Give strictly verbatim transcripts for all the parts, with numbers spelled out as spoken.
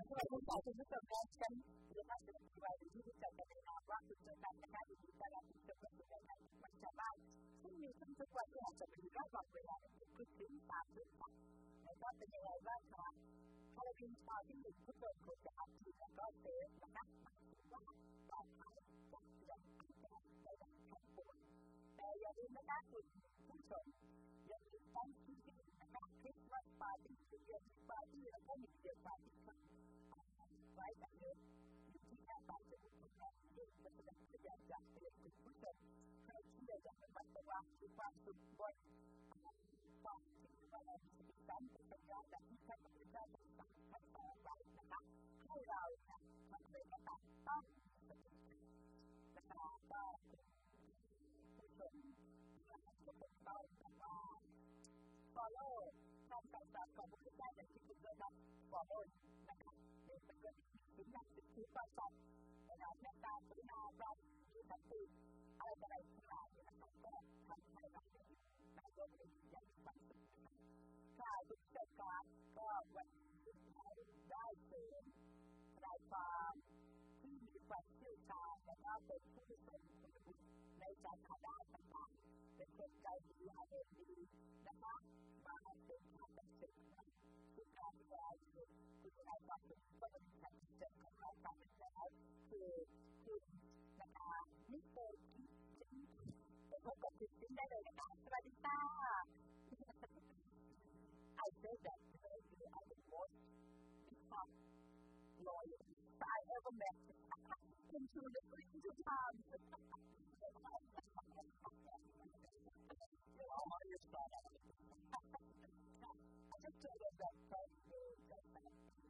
因为从小就是这边跟其他的以外的就是这个的话，就是大家开始大家就是这个的มันจะบ้านซึ่งมีซึ่งทุกวันที่อาจจะมีรอบวันเวลาคือถึงสามสิบครั้งแล้วก็เป็นยังไงบ้างคะถ้าเราเป็นชาวที่อยู่ทุกคนควรจะอัพทีแล้วก็เซฟนะคะว่าปลอดภัยจากเรื่องต่างๆในการทำบุญแต่อย่าลืมนะคะคุณผู้ชมอย่าลืมต้องคิดนะคะคริสต์มาสปาร์ตี้คือเดือนปาร์ตี้แล้วก็มีเดือนปาร์ตี้ไว้แต่เดือนที่หน้าตาจะเป็นยังไงที่จะแสดงแสดงจากเดือนคุณผู้ชมให้เชื่ออย่างเป็นวัตถุว่าคือความสุขบนความที่ว่าเราจะมีการสัญญาจากที่ใช้กับเราต่างๆทั้งสองฝ่ายนะคะให้เราเนี่ยทำเลยนะคะต้องนะคะก็ผู้ชมทุกคนต้องนะคะ follow การสั่งสอนของผู้ใช้ในที่คุณจะ follow นะคะในเป็นเรื่องที่ถึงหนักถึงที่ประสบเราในการพัฒนาเราที่สังคมอะไรอะไรทั้งหลายนะคะก็ทำให้เราได้ได้ร่วมกันอย่างมีความสุขค่ะทุกประการก็วันนี้ได้เชิญรายการที่มีความเชี่ยวชาญและก็เป็นผู้ที่เป็นผู้ในการทำงานต่างๆเป็นคนใจดีอาเรดีนะคะมาเป็นผู้เป็นสิ่งที่การดูแลอยู่คือรายการที่ก็เป็นการเจอของเราการเป็นแล้วคือคือนะคะนี่เป็นเป็นพบกับคุณจิ้นได้เลยนะคะสวัสดีค่ะ I say that because you are the most become loyal I ever met into the into time you know how you start out I just told them that first day that I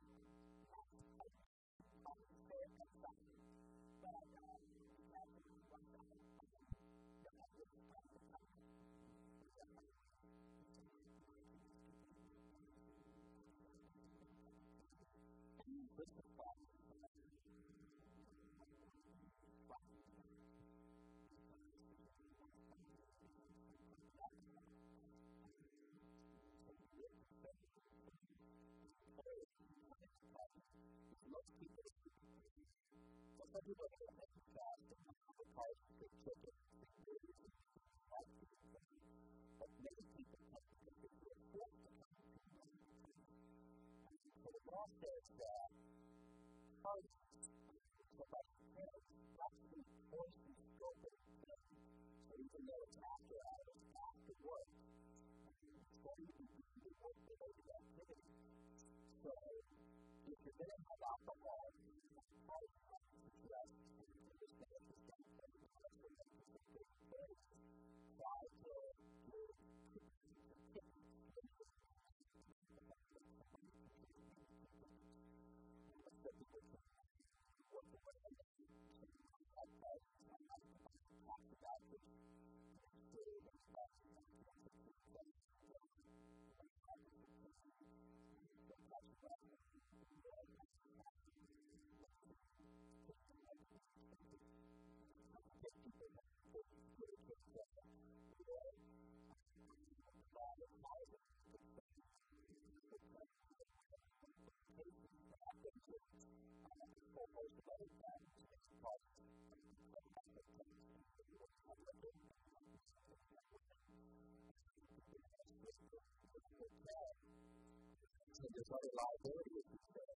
I said something but I know that it was one that I didn't talk about this is fun most people so some people are going to make it fast and cars get chicken but many people have to make it work so the law says that cars so by parents actually force you to go to the so even though it's after hours after work so you can do work related activity so if you're going to have alcohol try to address understand the symptoms try to So there's other liability with this thing.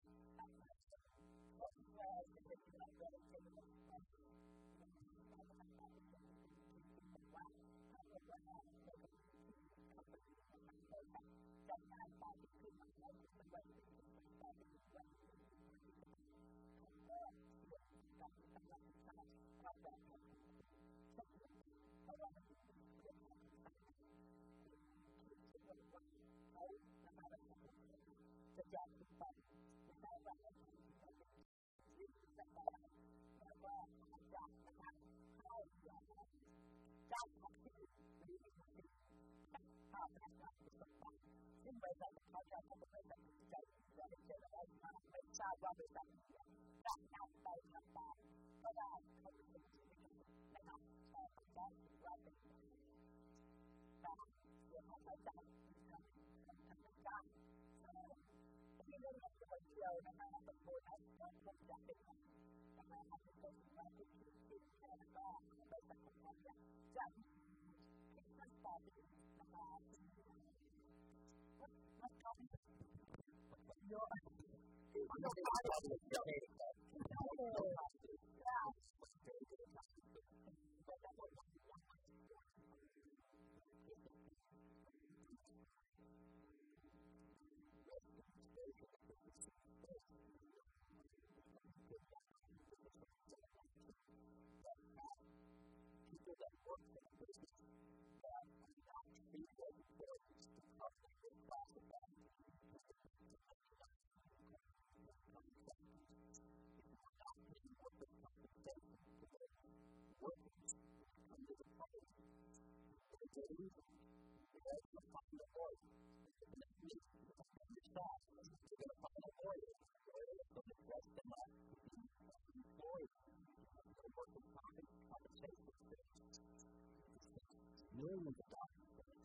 na nakakapag bonus, one point seven. Nakakapag bonus, talaga, basta kung kaya. Diyan, Christmas party, nakakapag mas kami. Yo, ano ba ito? Yeah. Millions of dollars.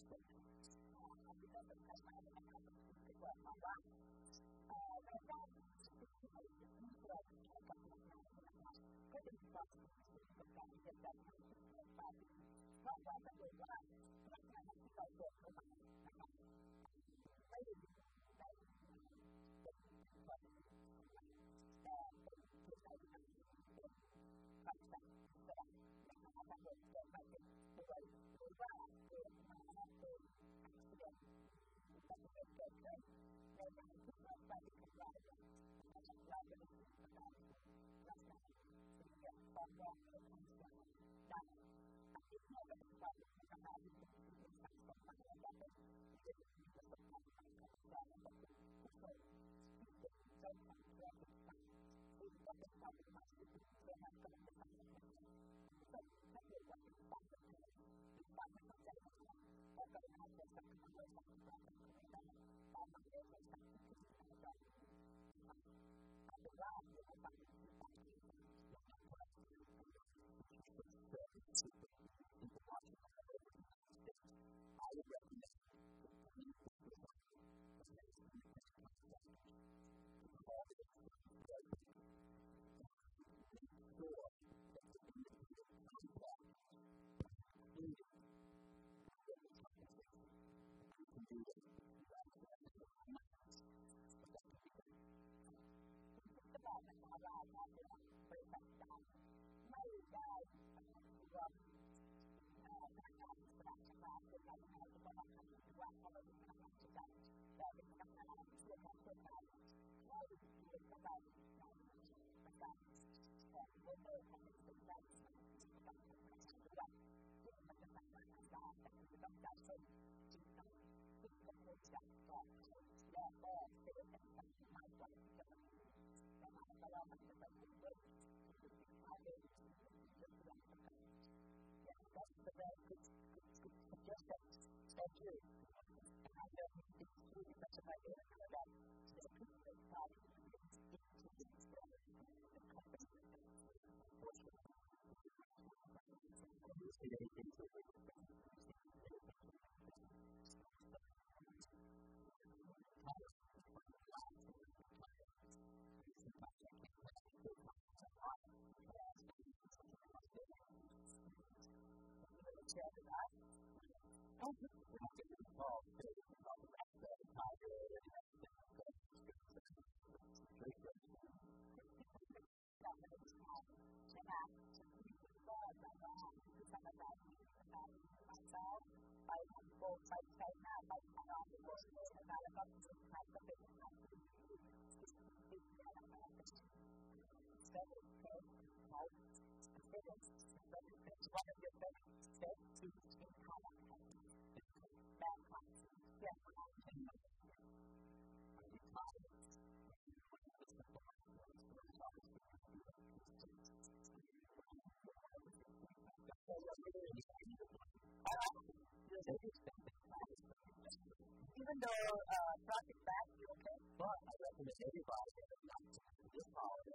Even though uh, traffic back, you okay? But I recommend everybody not to this holiday.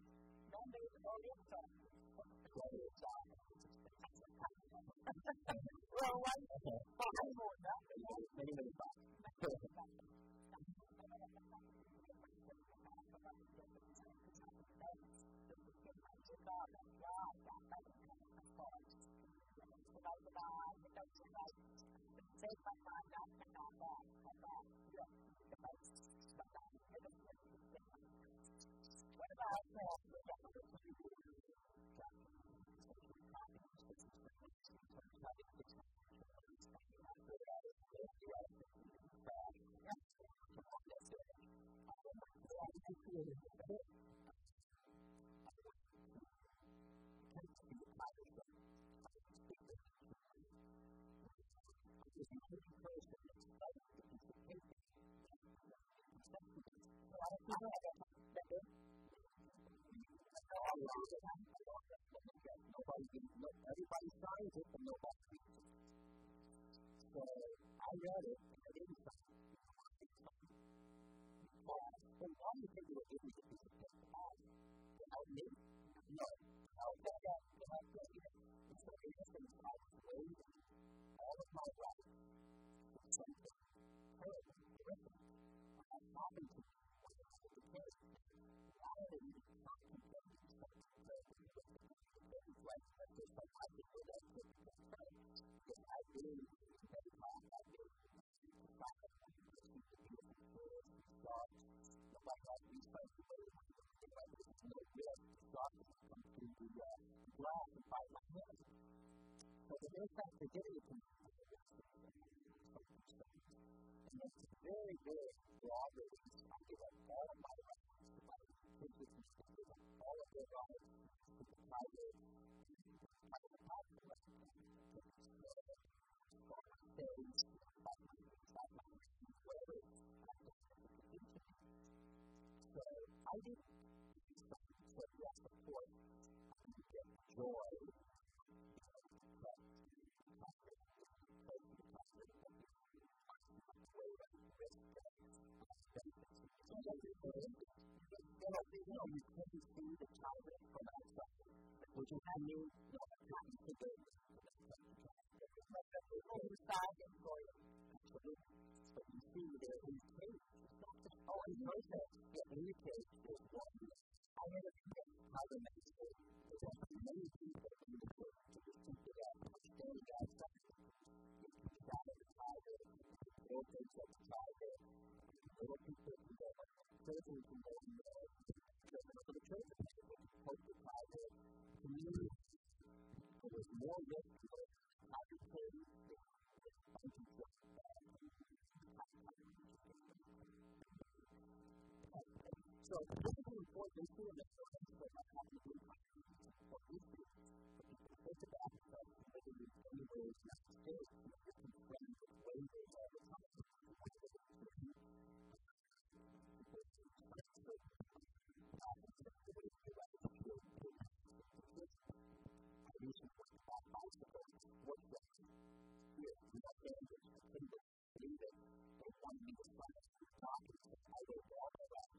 Don't make the volume stop. Fine more than that. Many, many times. Take my time, not to not that, not that, yeah, the most, but that, what about that? Everybody signs it, but nobody reads it. So I read it, and I didn't sign it. Well, why do you think it would give me the piece of paper back? Without me? No. I'll get that. I'll get it. It's so interesting. I was waiting all of my life for something terrible, horrific. I'm talking to you. The kids. Why are they even talking to them? It's like, there's some I think we're going to put in the front. Because I really, every time I do, it's not that I'm going to keep the beautiful kids, the dogs, nobody likes these types of things. It's like, it's no good. The dogs come through the uh, glass and bite my hand. So the very fact they're getting it to me, and it's very, very broad release. I give up all of my rights to my kids with me. I give up all of their rights to the private, private housing rights. So, days, five months, five months, whatever it is, I don't know what to do to me. So, I didn't so yes, of course, you get joy, but you know, you couldn't see the child from outside, which is, I mean, you know, I'm trying to figure it out. Inside and going, but you see there in the cage, oh, and first, yeah, in the cage, there's one. I never think how the next day, there's actually many people in the cage to just simply out, standing outside, you shot at the tiger, little things at the tiger, little people who go, children who go in there, children for the children, poke the tiger, community, there was more risk to it, tiger cage, so this is an important issue and it's important to what I'm having to do what we do. It's about whether you any ways not to stay you're confronted with waivers all the time. I recently went to that bicycle workshop here. We got bandits. I couldn't believe it. They wanted me to sign up for documents. I wrote all the rest.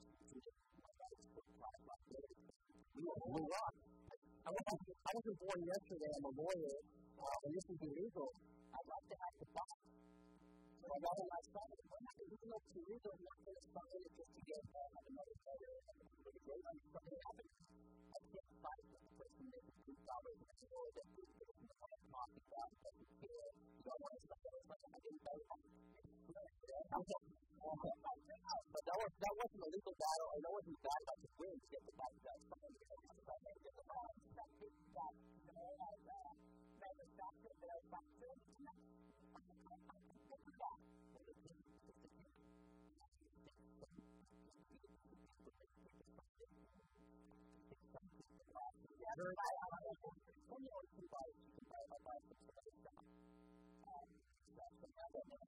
We were blew up. I wasn't, I wasn't born yesterday. I'm a lawyer, uh, and this is illegal. I'd like to have the box. So I got on my side. Even though it's illegal, I'm not going to sign it just to get uh, another lawyer. I'm going to have it. I can't fight with the person making two dollars an hour that we put in the coffee shop that we care. So I want to sign it. I didn't know that. Okay. But that, was, that wasn't a legal battle, and that wasn't bad about the win to get the bike back. So I didn't get the bike back. That big guy, you know, I was uh, manufactured that I was back to. What's that? Yeah, there I am. Only on two bikes. You can buy my bike for somebody's shop. Um, that's the other one.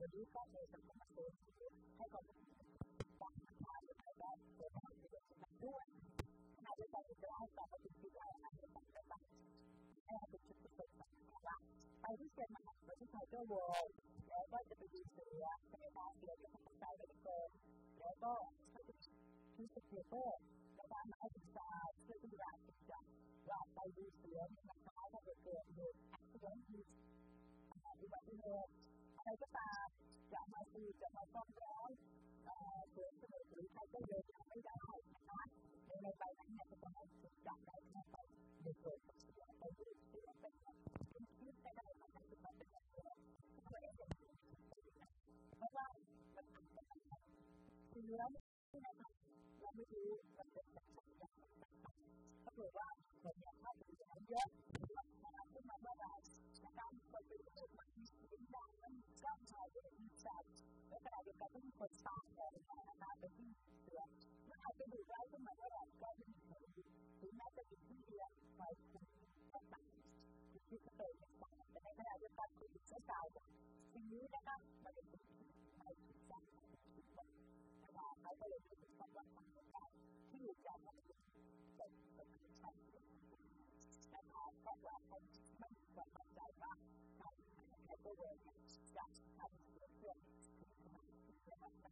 วันนี้ก็เลยจะมาเสนอให้ความรู้ต่างๆมาในการเปิดการเรียนรู้ด้วยในการที่จะให้ความรู้ที่ได้ในการปฏิบัติให้เป็นจุดประสงค์ว่าไปที่เชียงใหม่ไปที่ไทเกอร์เวิลด์แล้วก็จะไปดูเสือไปในร้านเสือที่ผมใจไปเกินแล้วก็ที่สเตเตอร์แล้วก็มาให้ศึกษาเพื่อที่จะศึกษาว่าไปดูเสือมันคล้ายกับเกิดเหตุอุบัติเหตุอุบัติเหตุอะไรก็ตามจะมาดูจะมาซ่อมแล้วเสือจะหรือไทเกอร์เวิลด์ไม่ได้นะคะในใบนั้นเนี่ยจะต้องถูกจับได้แค่ไหนในเกิดเสือไปดูเสือเป็นที่ไม่ได้มาทำเป็นเป็นเสือตัวเองเป็นเพราะว่ามันเป็นเสือที่นะคะเราไม่รู้มันเป็นแบบไหนถ้าเกิดว่าคนเนี่ยถ้าเป็นอย่างเยอะขึ้นมาเมื่อไหร่นะคะคนเป็นเรื่องมันมีสิ่งใดมันกล้าหาญมีใจและขณะเดียวกันก็มีคนตามแต่นะคะเป็นที่เสือมันอาจจะดูได้ขึ้นมาเมื่อไหร่ก็จะมีผลถึงแม้จะเป็นที่เดียวไปถึงต่างๆที่เคยเป็นแต่ในขณะเดียวกันคือใช้ใจสิ่งนี้นะคะมันเป็นสิ่งที่ไม่ถูกต้องนะคะเขาก็เลยเป็นความรักความเข้าใจที่อยู่จากมันเป็นเป็นเป็นชั้นนะคะเพราะว่าเขาไม่มีความเข้าใจว่าการใช้ตัวเองจะทำเพื่อเพื่อแต่สิ่งแล้ว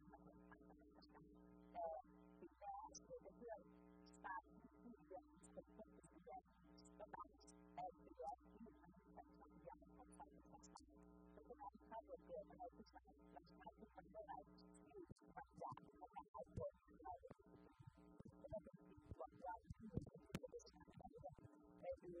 เพื่อนตามที่เรียนเป็นคนที่เรียนก็ตามแต่เรียนที่มันเป็นสิ่งอย่างของใครของใครเพราะฉะนั้นถ้าเกิดเกิดอะไรที่ใช่มันใช่ที่มันเมื่อไรที่มันจะมันจะเอาตัวเราเราเป็นสิ่งหวังว่าที่มันจะไปดู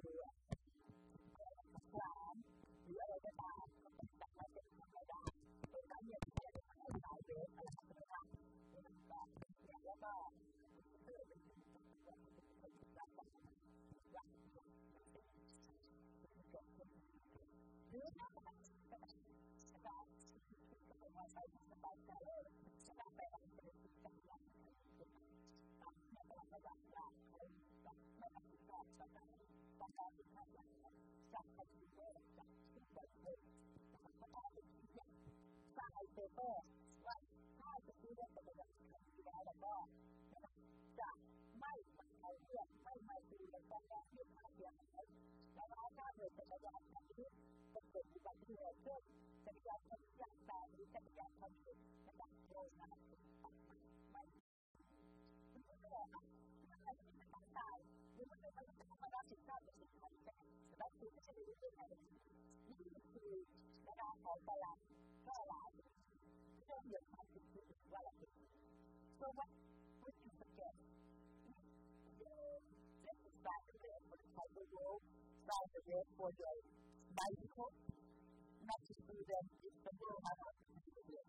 ร้านหรืออะไรก็ตามมันต้องจับมาเป็นธรรมดาโดยการเรียนแค่ไม่ใช้เวทอะไรต่างๆมันก็แล้วก็เออเป็นสิ่งที่เราต้องทำอย่างหรือถ้ามันเป็นการที่เป็นว่าใช้สบายใจสบายใจอะไรเป็นสิ่งที่เราทำในการระดับยากคนกับในการศึกษาสบายต้องการที่จะอยากจับไปที่โลกจับที่เปิดโลกมันก็ต้องเป็นที่อย่างสายเปเปอร์ว่าถ้าจะซื้อได้เป็นระดับที่แล้วแล้วก็จะไม่เอาเรื่องไม่ไม่ดูแล้วก็แค่ที่มาเดียวกันแล้วก็ถ้าเกิดเป็นระดับที่เป็นเกิดอุบัติเหตุเช่นจักรยานชนยางแตกหรือจักรยานชนระดับโลกนะไม่ไม่ไม่ได้นะมันไม่ได้เป็นการตายหรือมันไม่ได้เป็นธรรมดาสิ่งที่เป็นสิ่งที่แต่แต่คือไม่ใช่เป็นเรื่องอะไรนี่คือระดับของตลาดก็หลายเรื่องเยอะมากที่สุดว่าอะไรso what what you forget let's start the day for the cycle road start the day for the bicycle not to do them if the world has not to do it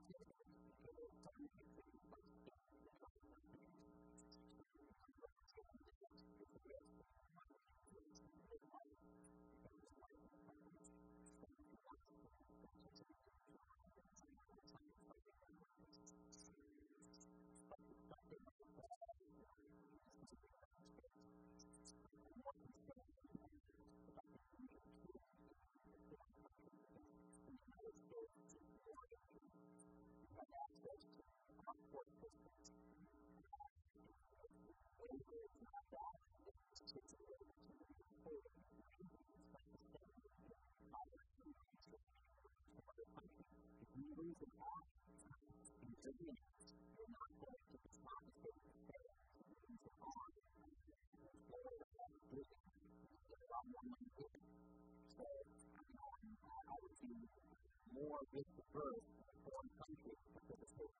more with the birth for one country because it's the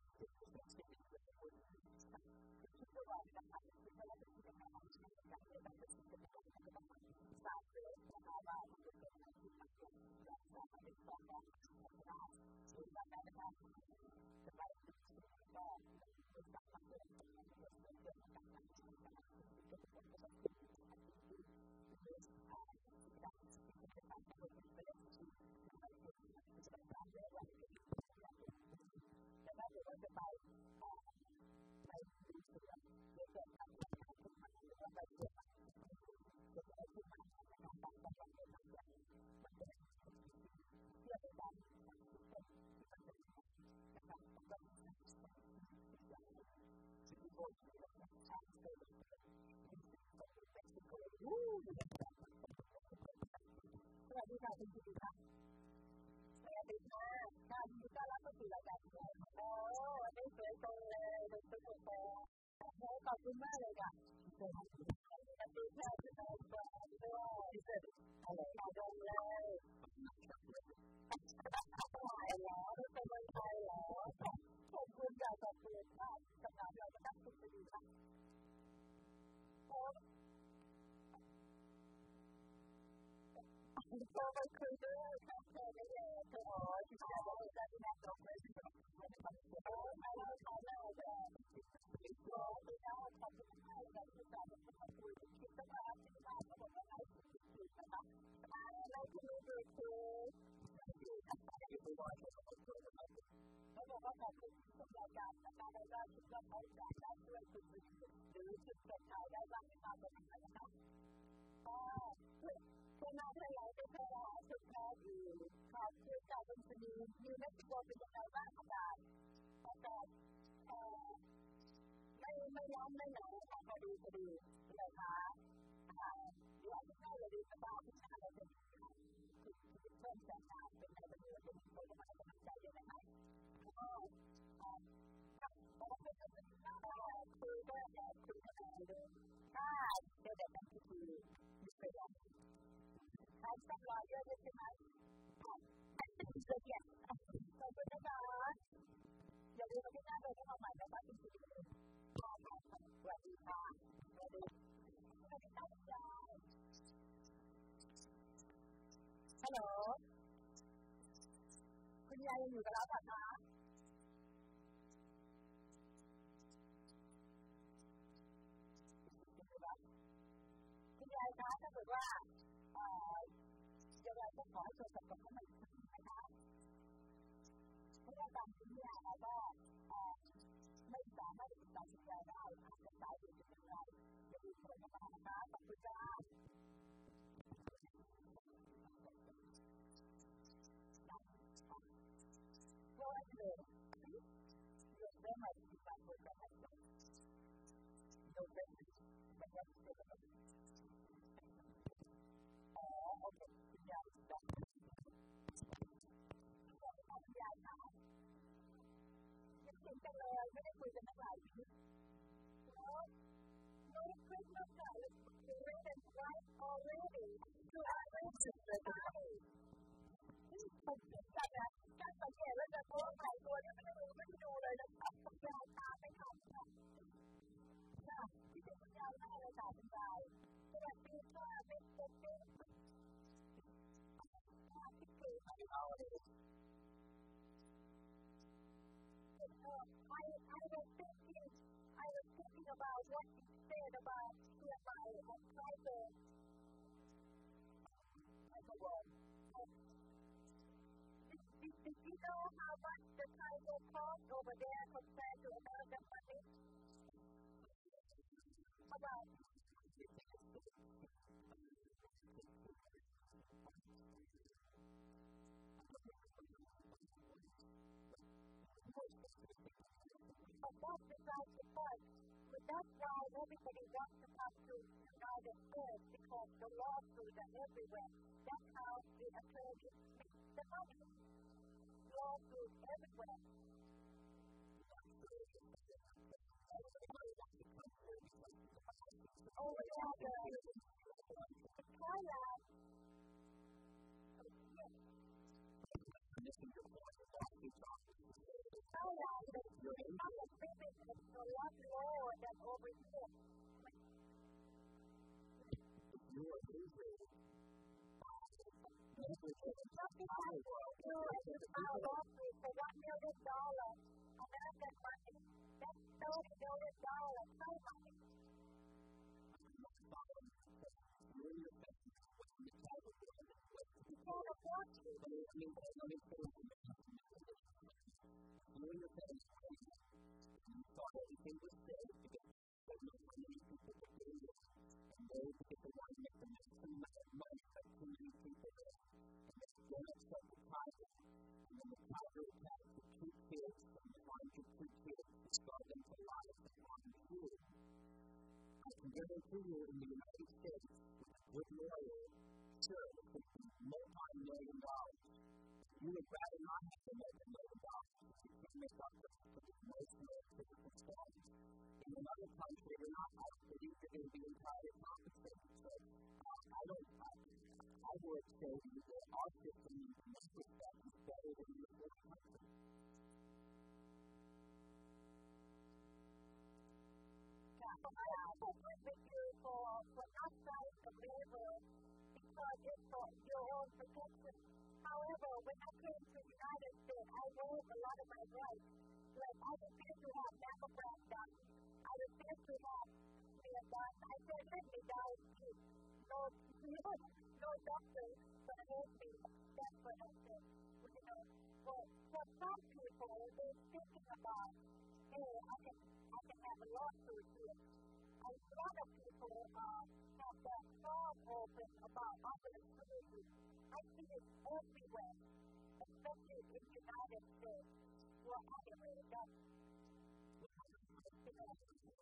สวัสดีค่ะคุณจิติค่ะสวัสดีค่ะค่ะยินดีต้อนรับเข้าสู่รายการของเราโอ้ได้สวยตรงเลยได้สวยตรงเลยขอบคุณมากเลยค่ะสวัสดีค่ะสวัสดีค่ะสวัสดีค่ะด้วยอะไรค่ะตรงเลยหายแล้วเป็นวันไทยแล้วขอบคุณค่ะขอบคุณค่ะสำหรับเราจะตั้งคุณดีค่ะโอ้โตไปคุยด้วยค่ะเธอไม่เลยเธออ๋อที่จะบอกจะที่นั่งตรงเลยไม่ได้ทำเออไม่ได้ทำแล้วแต่ขอไปแล้วขอบคุณมากเลยที่จะมาคุยคิดตั้งแต่ที่ผ่านมาบอกว่าไอ้ที่นะคะเราคุณรู้ด้วยคือเขาบอกว่าขอบคุณทุกรายการนะคะแล้วก็คิดว่าเขาจะได้ช่วยคุณหรือคิดจะขายได้บ้างในตามตรงนี้นะคะก็คนนั้นเลยเราจะเป็นสุดท้ายที่ขอบคุณจากคุณสนีนิวเม็กซิโกเป็นยังไงบ้างอาจารย์อาจารย์ไม่ไม่ร้อนไม่หนาวค่ะพอดีพอดีเลยคะอยากจะให้เราดูสบายที่ชาเราเป็นเพิ่มแสงตาเป็นอะไรเป็นอะไรเป็นคนมาเป็นใจเยอะไหมก็คือก็จะคุยกันดูถ้าเดี๋ยวเดี๋ยวมันคือมีประโยชน์ใช้สักร้อยเยอะใช่ไหมเสียขอบคุณนะคะอย่าลืมมาที่หน้าโดยที่เราหมายนะคะคุณผู้ชมสวัสดีค่ะสวัสดีสวัสดีค่ะคุณยายฮัลโหลคุณยายยังอยู่กับเราป่ะคะคุณยายคะถ้าเกิดว่าจะเราจะขอให้โทรศัพท์กับท่านอีกทีนะคะเพราะว่าตอนนี้เนี่ยเราก็ไม่สามารถติดต่อคุณยายได้อาจจะสายอยู่ที่ไหนจะดูคนเข้ามานะคะขอบคุณจ้าก็เลยเรื่องเรื่องอะไรที่ต่างคนต่างกันโดยเป็นเป็นแบบอ๋อโอเคคุณยายจ้ะคุณยายค่ะยังคุยกันเลยไม่ได้คุยกันตั้งหลายปีแล้วno Christmas card is red and white already so I went to the partyผมคิดกันนะการสังเกตแล้วจะโอ้ใส่ตัวเนี่ยไม่ได้รู้ไม่ได้ดูเลยนะครับคุณยายตามไม่ทันค่ะค่ะที่เป็นคุณยายได้เลยค่ะคุณยายสวัสดีค่ะเป็นเป็นเป็นคิดถึงไม่เอาเลย I I was thinking I was thinking about what you said about nearby and try to like a word. Did, did you know how much the title cost over there compared to American money? About but that's besides the point. But that's why everybody wants to come to the United States because the lawsuits are everywhere. That's how the attorneys make the money. Lawsuits everywhere. Over there, in Thailand, Thailand, the cost of living is a lot lower than over here. Nothing like you if you file a lawsuit for one million dollars American money. That's thirty million dollars Thai money. You can't afford to. You and your parents thought everything was safe because there was no money people to do it. And they, because they wanted to make the maximum amount of money, but too many people there. And they still have such a tiger. And then the tiger attacks the two kids, and they find your two kids, destroy them for life, and wanted to guarantee you in the United States, with a good lawyer, sure, it could be multi-million dollars. You would rather not have to make a million dollars if you can't make up for the emotional physical story. In another country, you're not, I don't believe you're going to be entirely compensated. So, uh, I don't, I, I would say that our system in this respect is better than your foreign country. Yeah, so I also agree with you for, for outside the waiver because it's for your own protection. However, when I came to the United States, I waived a lot of my rights. Like, I refused to have mammogram done. I refused to have hair done. I said, let me die in peace. No, no, no doctor can help me. That's what I said. You know, for, for some people, they're thinking about, hey, I can, I can have a lawsuit here. And a lot of people uh, have that thought open about opportunity. I see it everywhere, especially in the United States. Well, anyway, that's, you know, you know,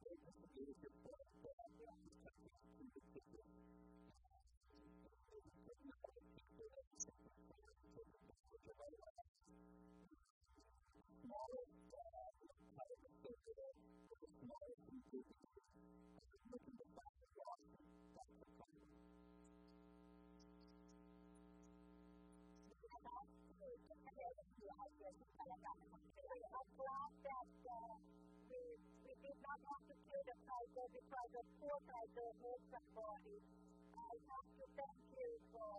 I'm glad that uh, we, we did not have to kill the tiger because the poor tiger hurt somebody. I have to thank you for,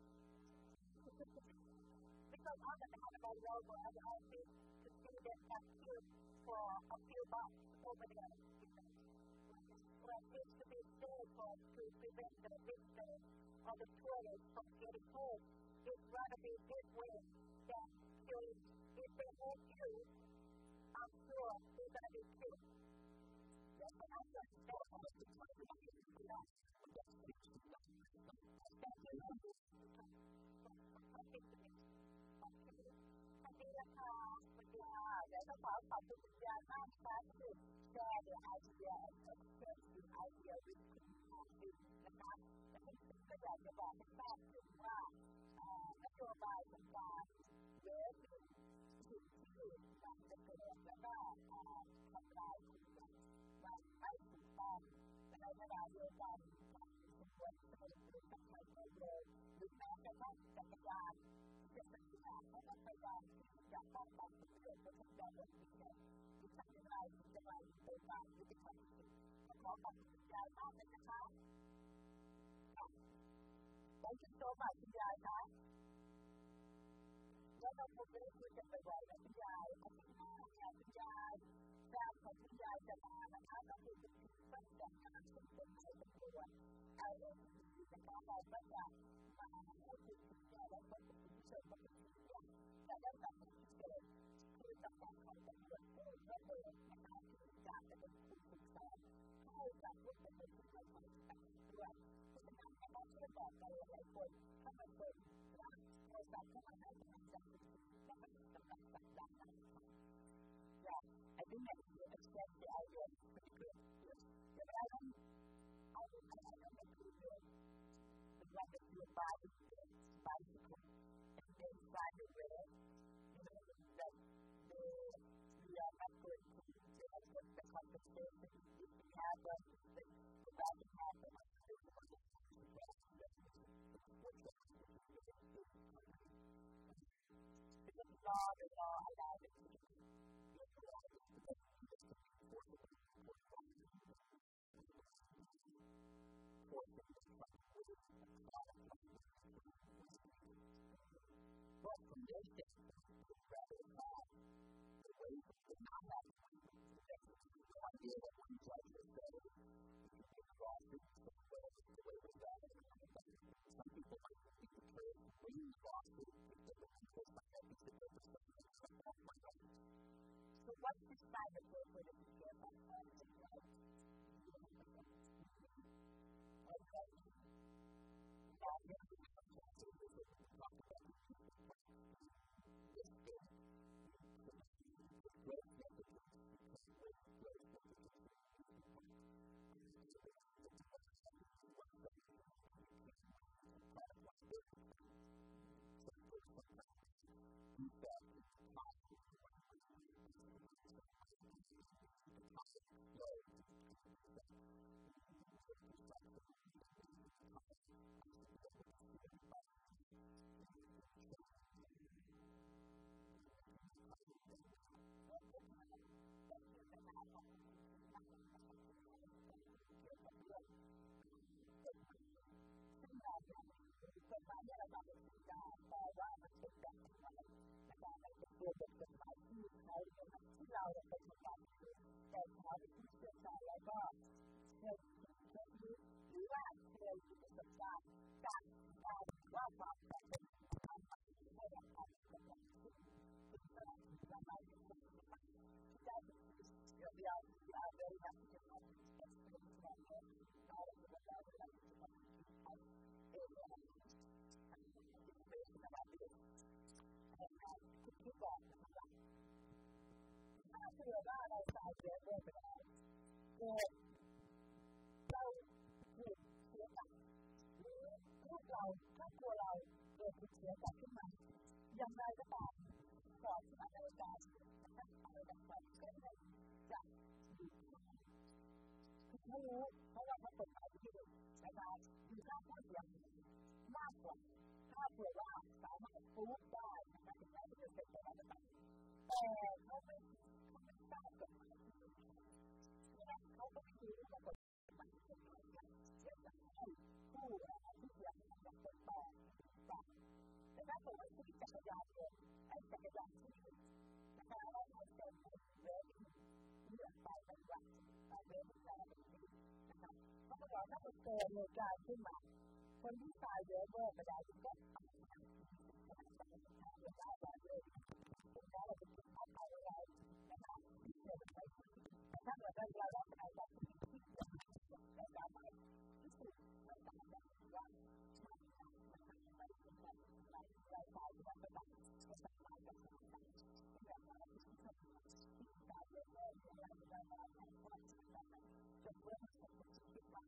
because I'm an animal lover, and I think to see them get killed for a few bucks over there. Well, it needs to be safe for to prevent the victim or the tourists from getting hurt. It's rather be this way than killing. If they hurt you, I'm sure they're going to be killed. That's what I'm going to say. Để nó bảo phòng của chúng ta mang ra sự share the idea and exchange the idea with people นะครับแต่ที่ผมก็อยากจะบอกให้ทราบถึงว่านโยบายต่างๆเยอะถึงสิ่งที่มันจะเกิดแล้วก็ทำลายสิ่งที่มันไม่ถูกต้องในเวลาเดียวกันมันควรจะเป็นสิ่งที่ไม่ได้เลยหรือแม้กระทั่งจักรยานเป็นสิ่งที่เขาต้องพยายามที่จะป้องกันสิ่งที่เกิดขึ้นในโลกนี้ที่ทำยังไงที่จะมาเป็นการที่จะทำสิ่งที่ขอขอบคุณยายมากเลยนะคะขอบคุณโตมากคุณยายนะแล้วเราคงจะได้คุยกันบ่อยๆนะคุณยายขอบคุณมากค่ะคุณยายแฟนของคุณยายจะมานะคะก็คือเป็นที่ตั้งแต่งานเป็นคนในตำรวจเอาเรื่องที่เป็นการเราก็จะมาพูดถึงคุณยายและคนที่เชิญมาเป็นผู้ใหญ่แต่ได้แบบนี้พิเศษคือตำแหน่งของตำรวจเองและเองนะคะที่จะเป็นผู้ศึกษาให้กับผู้เป็นผู้ที่ไม่ต้องการด้วยเพราะฉะนั้นถ้าเราช่วยบอกกันหลายคนถ้ามันเป็นนะโทรศัพท์เข้ามาให้กำลังใจและมันกำลังสักอย่างนั้นYeah, I think that you express the idea is pretty good. Yes. Yeah, but I don't, I don't, I don't make it good. The one that you buy is bicycle, and then find a way, you know, that the, we are not going to get the compensation if we have one, that the body has the one that we want to because the law, the law allows it to be But from their standpoint, rather than that, the way to not have the idea that one judge will say, if you get involved in the way the way was done, some people might be prepared to bring the lawsuit if they were controlled by every single person. So what's this kind of work with the care of our life? Okay. Now, here we have to talk about this. This is great messages. Great messages. กฎหมายเนี่ยเราต้องเป็นผู้ได้แต่ว่ามันเป็นแบบกฎหมายนะคะมันเป็นตัวบทกฎหมายที่เขาที่เราเป็นคนการแต่เขาเป็นผู้เชี่ยวชาญแล้วก็เคยเคยรู้หรือว่าเคยมีประสบการณ์จากการว่าความแต่เป็นการทำให้เราทำเป็นอย่างที่เป็นการทำให้เราได้เดี๋ยวเราเราเดินทางไปทำเป็นเป็นแบบนี้เราจะได้เราจะได้ทำเองเราที่ก่อนนะคะถ้าเผื่อว่าเราสายเยอะเกินไปแล้วเกิดเราถูกเสียใจหรือลูกเราครอบครัวเราเกิดถูกเสียใจขึ้นมาอย่างไรก็ตามก่อนที่อเมริกาจะทำอะไรต่างๆก็ไม่จะดีคือเขารู้เพราะว่าเขากฎหมายที่ดีนะคะมีการพูดอย่างมากกว่าถ้าเผื่อว่าสามารถพูดได้นะคะถึงแม้จะเป็นอะไรก็ตามแต่เขาไม่เขาไม่ทราบกฎหมายที่ดีนะคะเขาก็ไม่รู้ว่ากฎหมายที่ดีเนี่ยจะทำให้ผู้ที่เสียหายกับคนต่อต่างแต่ถ้าเกิดว่าซื้อจักรยานยนต์ไอ้จักรยานที่ดีนะคะแล้วใช้เซ็นเรื่องเรื่องไปปฏิบัติไปเรื่องอะไรแบบนี้นะคะเขาก็บอกถ้าเกิดเกิดเหตุการณ์ขึ้นมาคนที่ตายเยอะเมื่อประชาชนก็ทำงานเวลาแบบนี้เป็นการเราเป็นคนทำอะไรนะคะที่เกิดขึ้นแต่ถ้าเกิดเราเราเราไปแบบที่ที่เกิดขึ้นแต่การไม่ที่สุดไม่ต่างกันว่าเราเราเราเราตายที่เราไปแบบเราตายแบบที่แบบเราที่ที่ที่ตายเยอะเลยเราเราเราเราเราจนเมื่อมันเป็นที่ว่า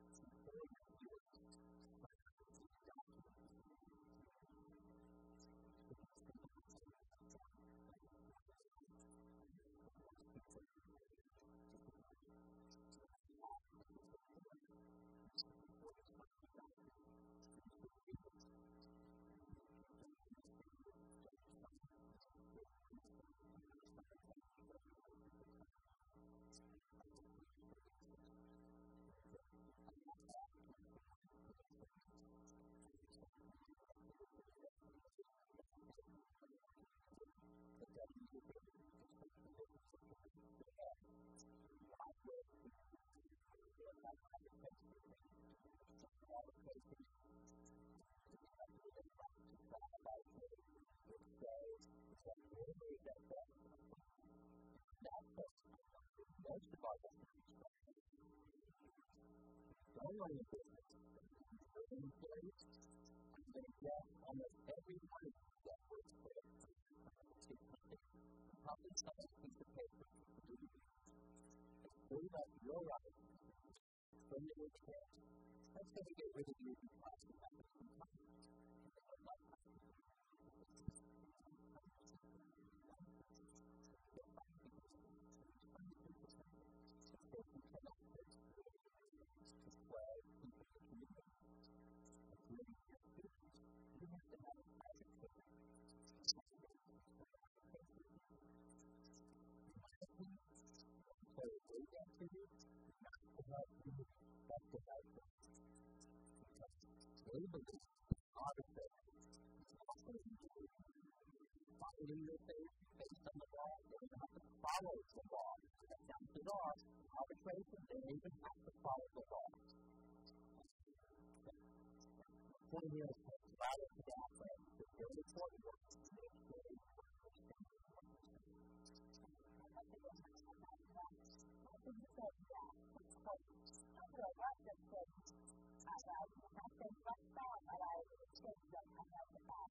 most of our don't run your business. Your employees are going to get almost every money that works for it. Probably some piece of paper. Bring up your right from the report. Let's say we get rid of you because you have to do something. Following your faith based on the law, they don't have to follow the law. That's the law. Arbitration, they don't even have to follow the law. One year is about it to that, but the very important work is to make sure they understand. I think it's like that. It's like, I don't know what this is. I know, I think what's that, but I think that I know the fact.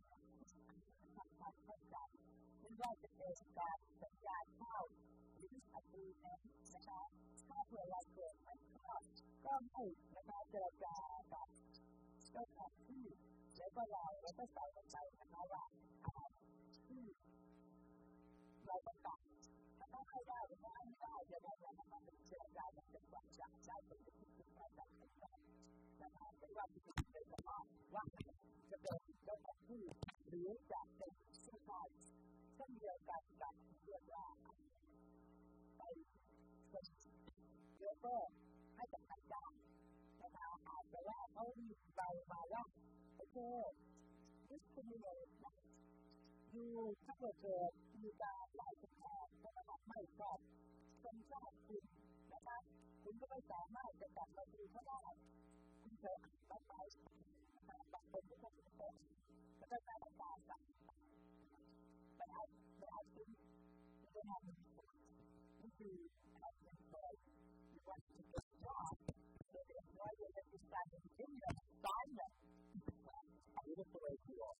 We like to say that the guy out is a good thing, the guy, how will I do it myself? Come out, the guy said, God, so come to you. Let the law, let the side of side, and all that. Like a dog. 爱到的爱到的那种的话，是在的情况下，在这个情况下存在。那么，这个是这个嘛，哇，这个这个是流感的现在，真的感感觉到，哎，这有个还在大家，那么啊，这个我们在马上，这个就是那个。อยู่ถ้าเกิดเกิดมีการหลายคนแล้วนะครับไม่ชอบคนชอบคุณนะครับคุณก็ไม่สามารถจะกลับมาดูเขาได้คุณเจอต่อไปบางคนก็จะเป็นคนก็จะได้ต่างกันแต่เอาแต่เอาคุณจะทำนี่คือการเป็นคนวันที่เป็นชอบจะเป็นว่าจะเป็นการเป็นที่จะสอนเนี่ยอันนี้เป็นตัวที่ว่า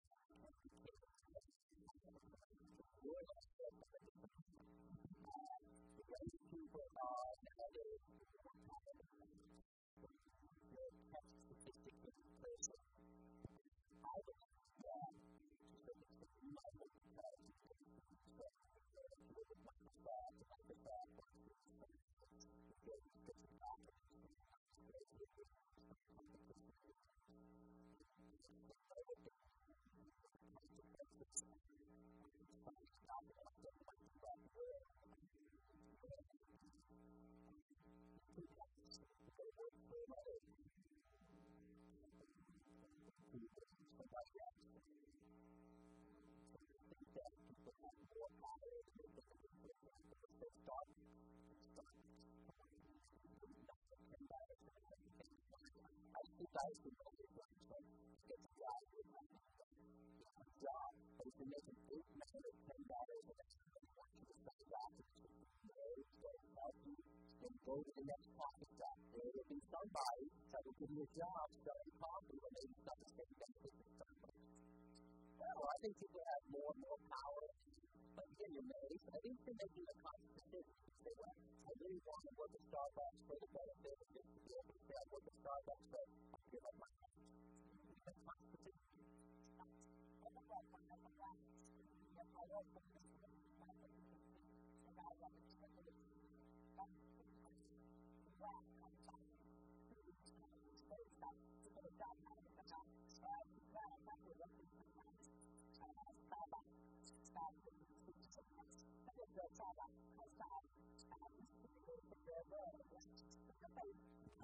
guys who know the work, so it's a job. It's a job. But if you're making eight hundred ten dollars an hour, you want to start job, so help you and go to the next coffee shop. There will be somebody that will give you a job selling coffee or maybe sell the same benefits as Starbucks. Well, I think people have more and more power. But again, you're married, so at least they're making a conscious decision. Say, well, I really want to work at Starbucks for the benefit of this to be able to say I work at Starbucks, so I feel like my life. That's my decision. And the fact that I'm not going to get my work from this to be my decision, and I want to do it. That's the thing. Well, I'm sorry. It's very tough to get a job now. But I'm sorry. Well, I'm not going to work with Starbucks. Starbucks. Starbucks. That is the Starbucks. I started. I used to go to the world. It's a place.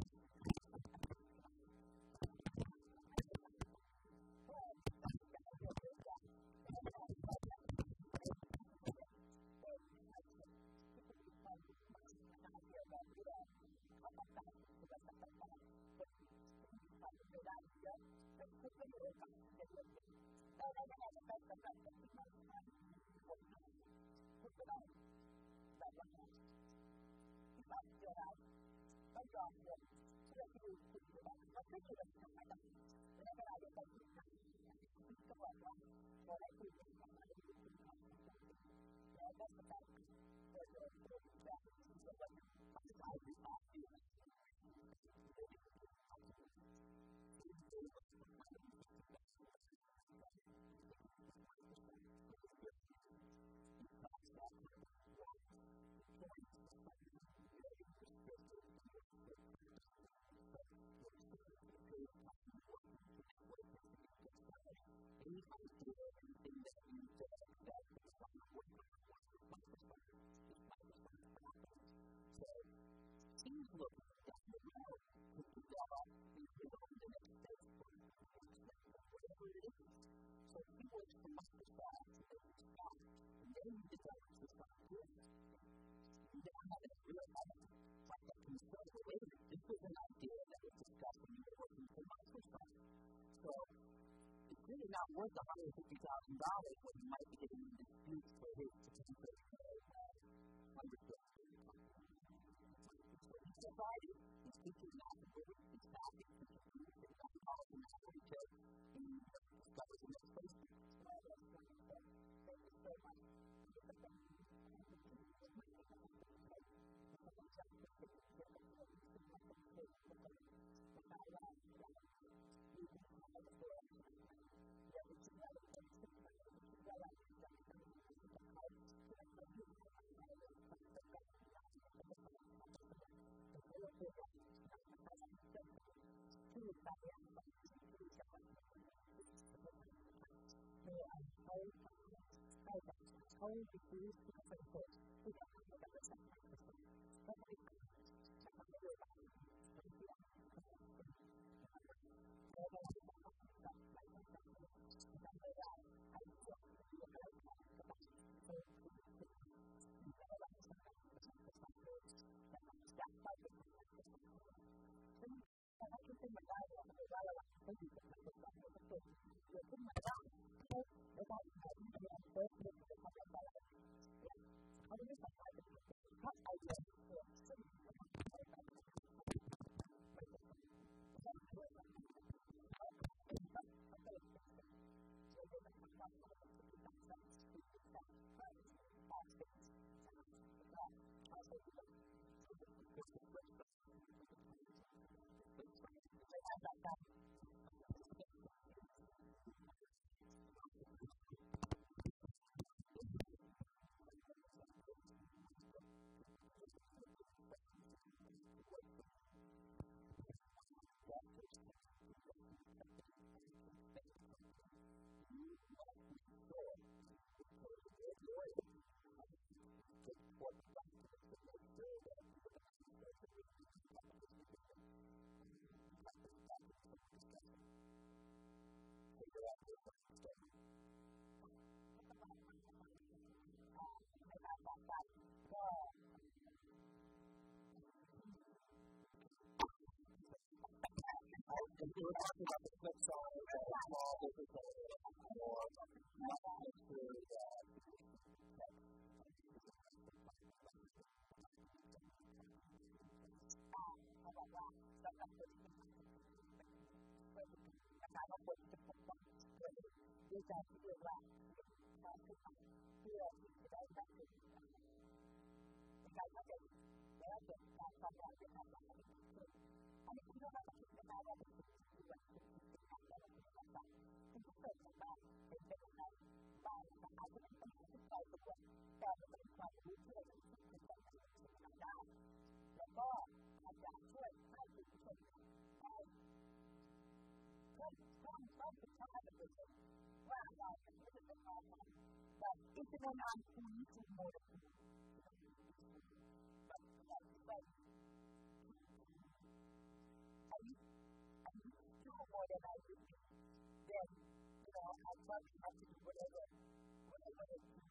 Not worth one hundred fifty thousand dollars when you might be getting in dispute for his particular understood. He's providing, he's teaching not to do it, he's not teaching to do it, he's not following that until he discovers the next place. yang di dalam Tuhan tahu tahu tahu itu sesuatu tidak hanya dapat sampai tapi sampai lepas karena kita mengajar dalam waktu itu betul itu mengajar dengan dengan betul kalau kita sampai hak aja And we were talking about the flip side of small business owners or not necessarily that it's an unconditional motive. But, but, but, I need, I need to do more than I do. Then, you know, I probably have to do whatever, whatever it is.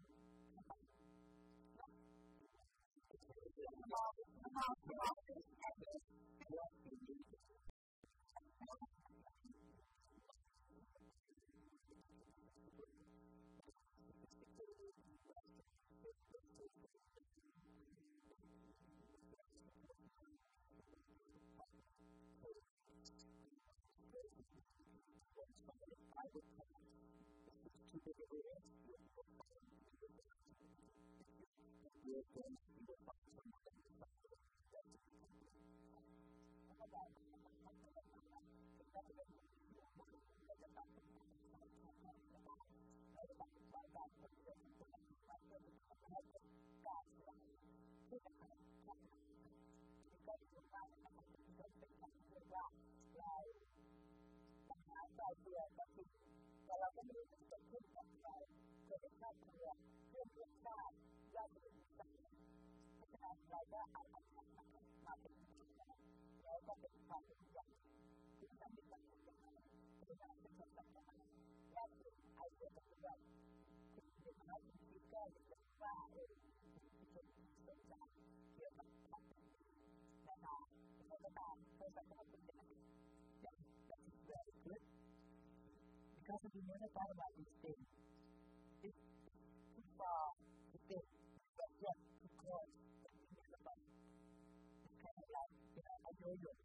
Because if you never thought about these things, it's too far to think, but just because you never thought. It's kind of like, you know, I know you.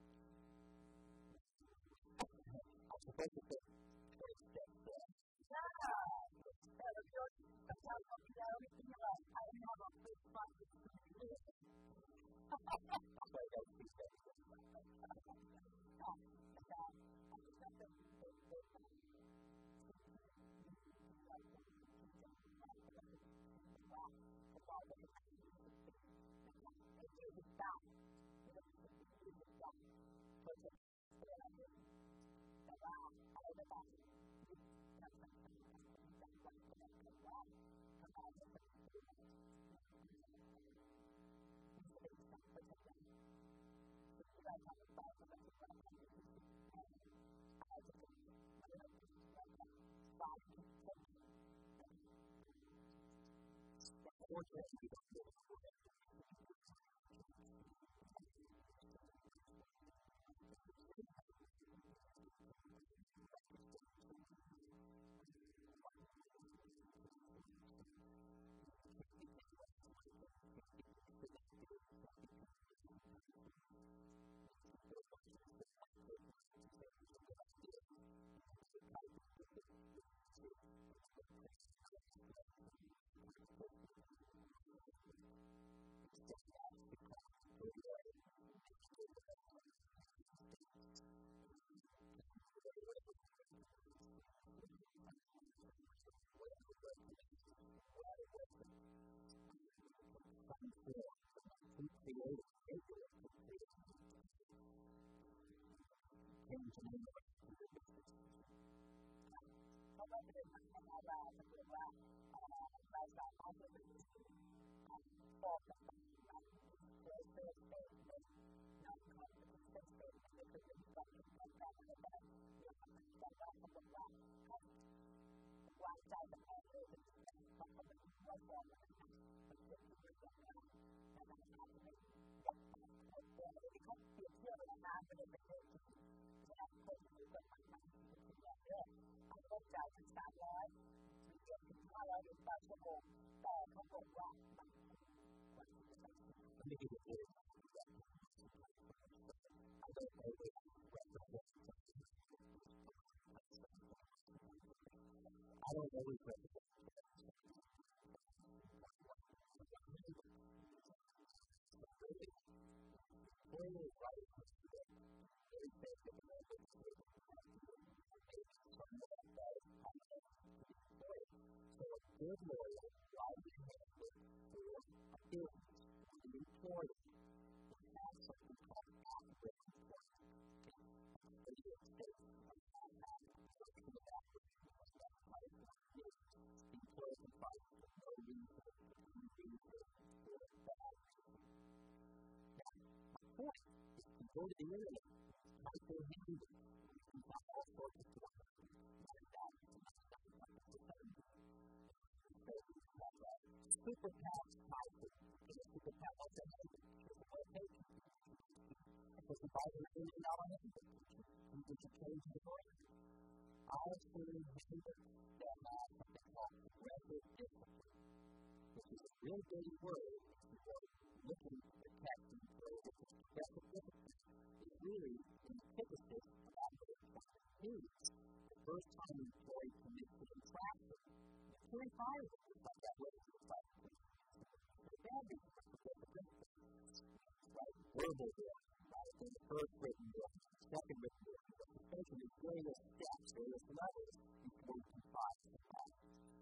I'm supposed to think, first step, yeah. Yeah! Yeah, but you're, but you're talking about everything else. I don't have a big spot to do it. So I got two steps. เวลาเดินแต่ว่าอะไรก็ตามที่ทำให้คนจังหวัดก็ได้เกิดว่าทำอะไรก็เป็นสิ่งที่เป็นสังคมสิ่งที่เราทำต่อก็เป็นสิ่งที่เราทำอะไรจะเป็นมันเริ่มเป็นแบบสายที่เป็นโอเคที่ต้องดูเพราะว่าจะเป็นทางว่าถ้าเกิดว่าเราสามารถจะเป็นบอกกับมันได้โดยเซฟเซฟเซฟนำเข้าไปเซฟเซฟเซฟเซฟเป็นแบบที่ต้องการอะไรได้แต่ว่าเขาบอกว่าถ้าวางใจกับเราเลยต้องเป็นเราบอกว่ามันเป็นสิ่งที่ต้องการแต่เราอาจจะไม่อยากแต่ที่เขาเปรียบเทียบกับน้ำเป็นประเทศและคนที่เกิดมาทำสิ่งที่อย่างนี้เขาต้องจ่ายถึงสามร้อยเกือบถึงห้าร้อยเหรียญต่อชั่วโมงแต่เขาบอกว่ามันไม่ได้เลยI don't know if I don't know if good lawyer, why do you have to for appearance to be employed and have something called conflict of interest in the state of something about which you must not hire is employed and fight for no reason and reason for that. Now, my point is to go to the internet, type in Hindu, you can find all sorts of stuff. Super PAC type of super PAC also has a location. Because the Bible is really not on anything. You can just change the brain. I've seen people that have something called progressive discipline, which is a real dirty word for looking to protect and grow the progressive discipline. It's really an antithesis of what it means. The first time an employee commits an infraction, it's very fine if it's like that way. Like verbal work, right? So the first written work, second written work, especially the various steps, various levels before you can find the problem.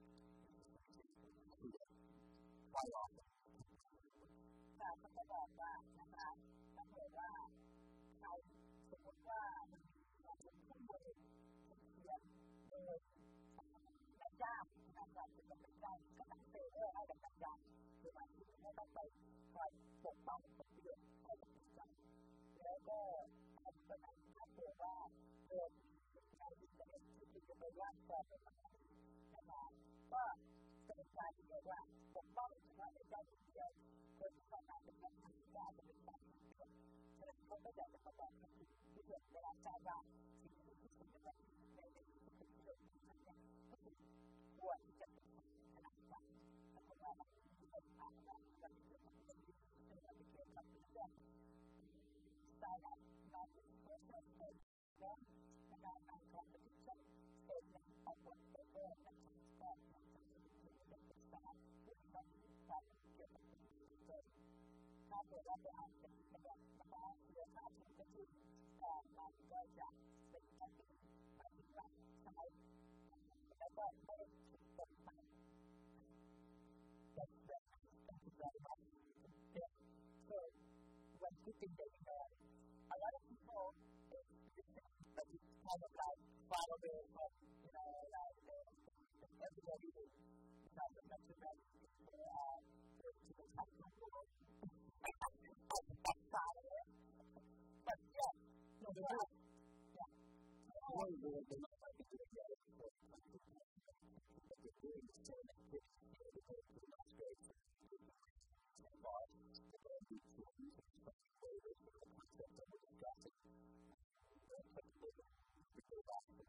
Quite often. แต่เขาก็บอกว่านะคะถ้าเกิดว่าใครสมมติว่ามันมีคนที่บริเทียบโดยนายจ้างนายจ้างที่เป็นนายจ้างก็ต้องเซอร์ให้กับนายจ้างหรือบางทีก็ต้องไปคอยปกป้องผลประโยชน์ให้กับนายจ้างแล้วก็ถ้าเกิดถ้าเกิดว่าเกิดการที่จะที่จะไปร่างกายนะคะก็เป็นการที่เรียกว่าปกป้องเฉพาะนายจ้างคนเดียวคนที่ทำงานเป็นการทำงานจะเป็นการทำงานฉะนั้นเขาก็จะประกอบกับที่เกิดเวลาจ้างว่าสิ่งที่คุณจะต้องในในสิ่งที่คุณจะต้องทำก็คือควรที่จะเป็นขนาดกลางเพราะว่าที่เราทำงานเราจะต้องเป็นสิ่งที่เราเป็นเกี่ยวกับเรื่องสายงานงานที่เราจะต้องเป็นเรื่องงานงานของประเทศเป็นในทั้งหมดเป็นเรื่องการจัดการเป็นสายที่ต้องการเกี่ยวกับถ้าเกิดว่าจะอ่านเป็นแบบนะคะเรื่องการที่จะคือแต่เราก็จะเป็นการที่ปฏิบัติใช้แล้วก็ไม่ได้ถูกกฎหมายแต่แต่แต่แต่ว่าเด็ก so when you think that you know a lot of people but you kind of like follow it, but, you know, like, everybody is kind of like, uh, to the technical world. That's part of it. But, yeah, no, they're not. Yeah. I want to do it, they're not like to do it yet. What they're doing is saying that this is the way to demonstrate and laws, the way to use waivers for the concept that we're discussing. Very quickly, we go back to the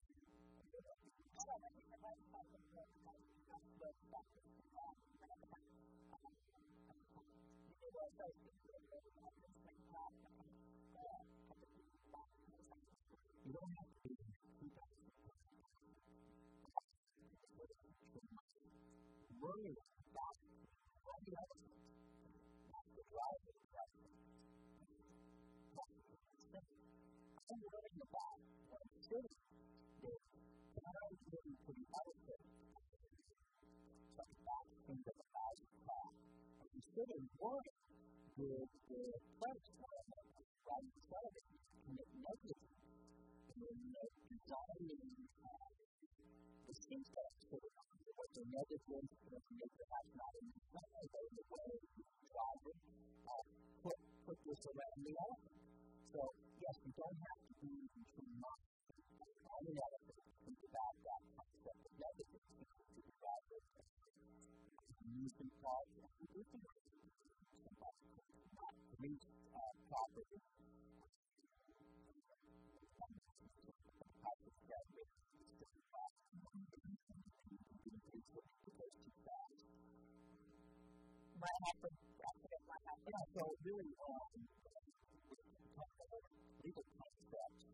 I don't know if you're right about the book, but that's what you know, so you don't have to be worried about all the other things. That's the driver of the question. I'm worrying about what I'm sitting is not only looking for the other things, but about things that are out of the car. And you sit and worry with the first one that is right in front of it, and it negligent. And it's designing the things that are sort of what the negligence and the perhaps not in the way, but in the way you drive it, uh, put, put this around the arm. So, yes, you don't have to be too much. On the other hand, think about that concept of negligence. You can drive it, use some cars, and you do things. Police uh, property. What happened? What happened? Yeah, so really, um, legal concepts.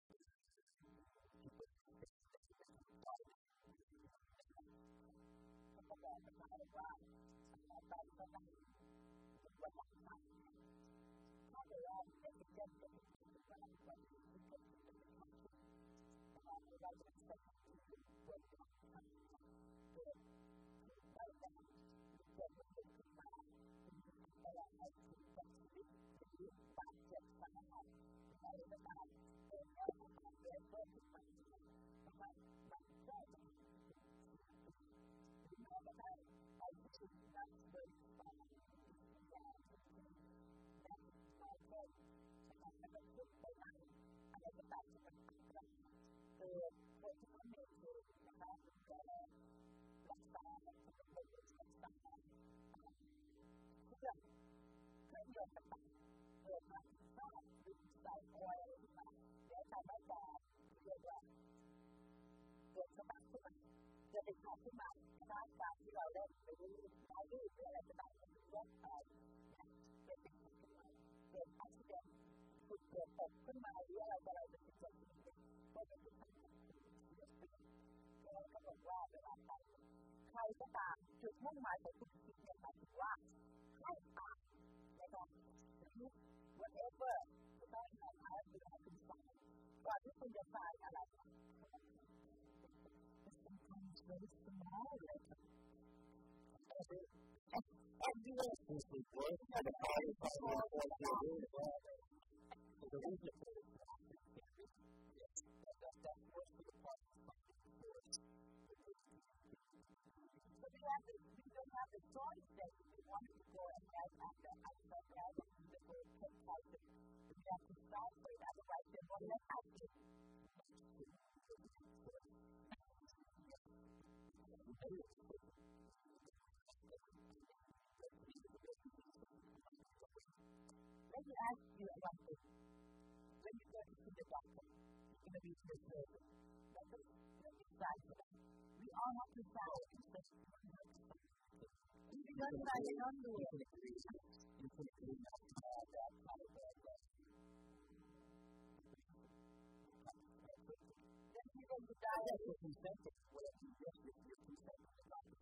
Let me ask you one thing. When you go to see the doctor, you're going to be prescribed. That's it. We all have to follow it. If you don't try, you don't do it. You can do that. That kind of thing. Then you're going to die as a consensus. What if you just get your consent to the doctor?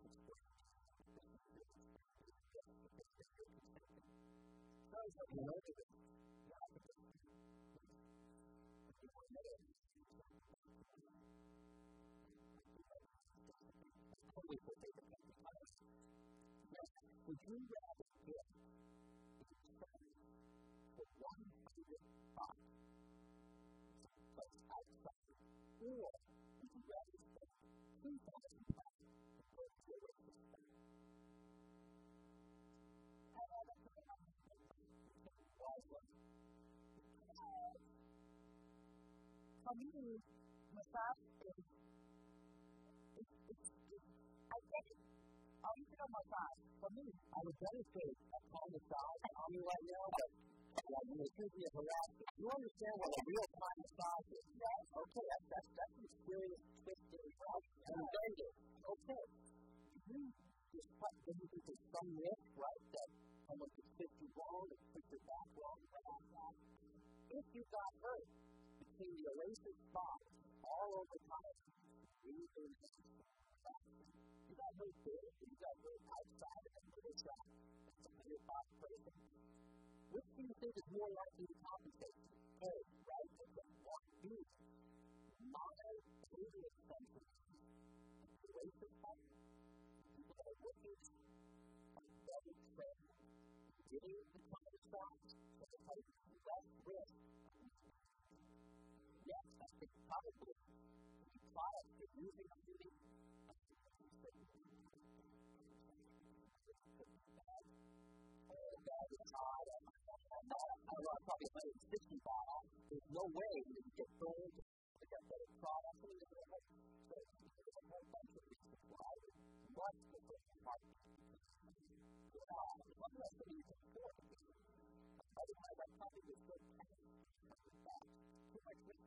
So it's like, you know, it's a would you rather get for one hundred bucks place outside. Or you can rather spend two thousand dollars to go to a waiver center. I know that's what I'm saying. Why is that? For me, massage is, it's, it's, it's, I think, original massage, for me, I would demonstrate a palm massage on you right now, but yeah, you accuse me of harassment. You understand what a real palm massage is? yes, Okay, that's, that's, that's some serious twisting, right? And bending. Okay. You just put, then you think there's some risk, right, that someone could twist you wrong or twist your back wrong. If you got hurt between the erasure spots all over time, you got hurt there, you got hurt outside of the middle shot, and your box breaking. Which do you think is more likely to compensate you? A, right? Okay, one, B, mild major expenses, erasure spots, people that are working on better training, getting the kind of shots, so they have less risk. Yes, I think probably the products you're using are using that is hard. I don't know, probably one hundred sixty dollars. There's no way that you get burned to get better products. So there's a whole bunch of reasons why it's much different from marketing. One less thing you can afford to do. Otherwise, I probably would still pay for that. Too much risk.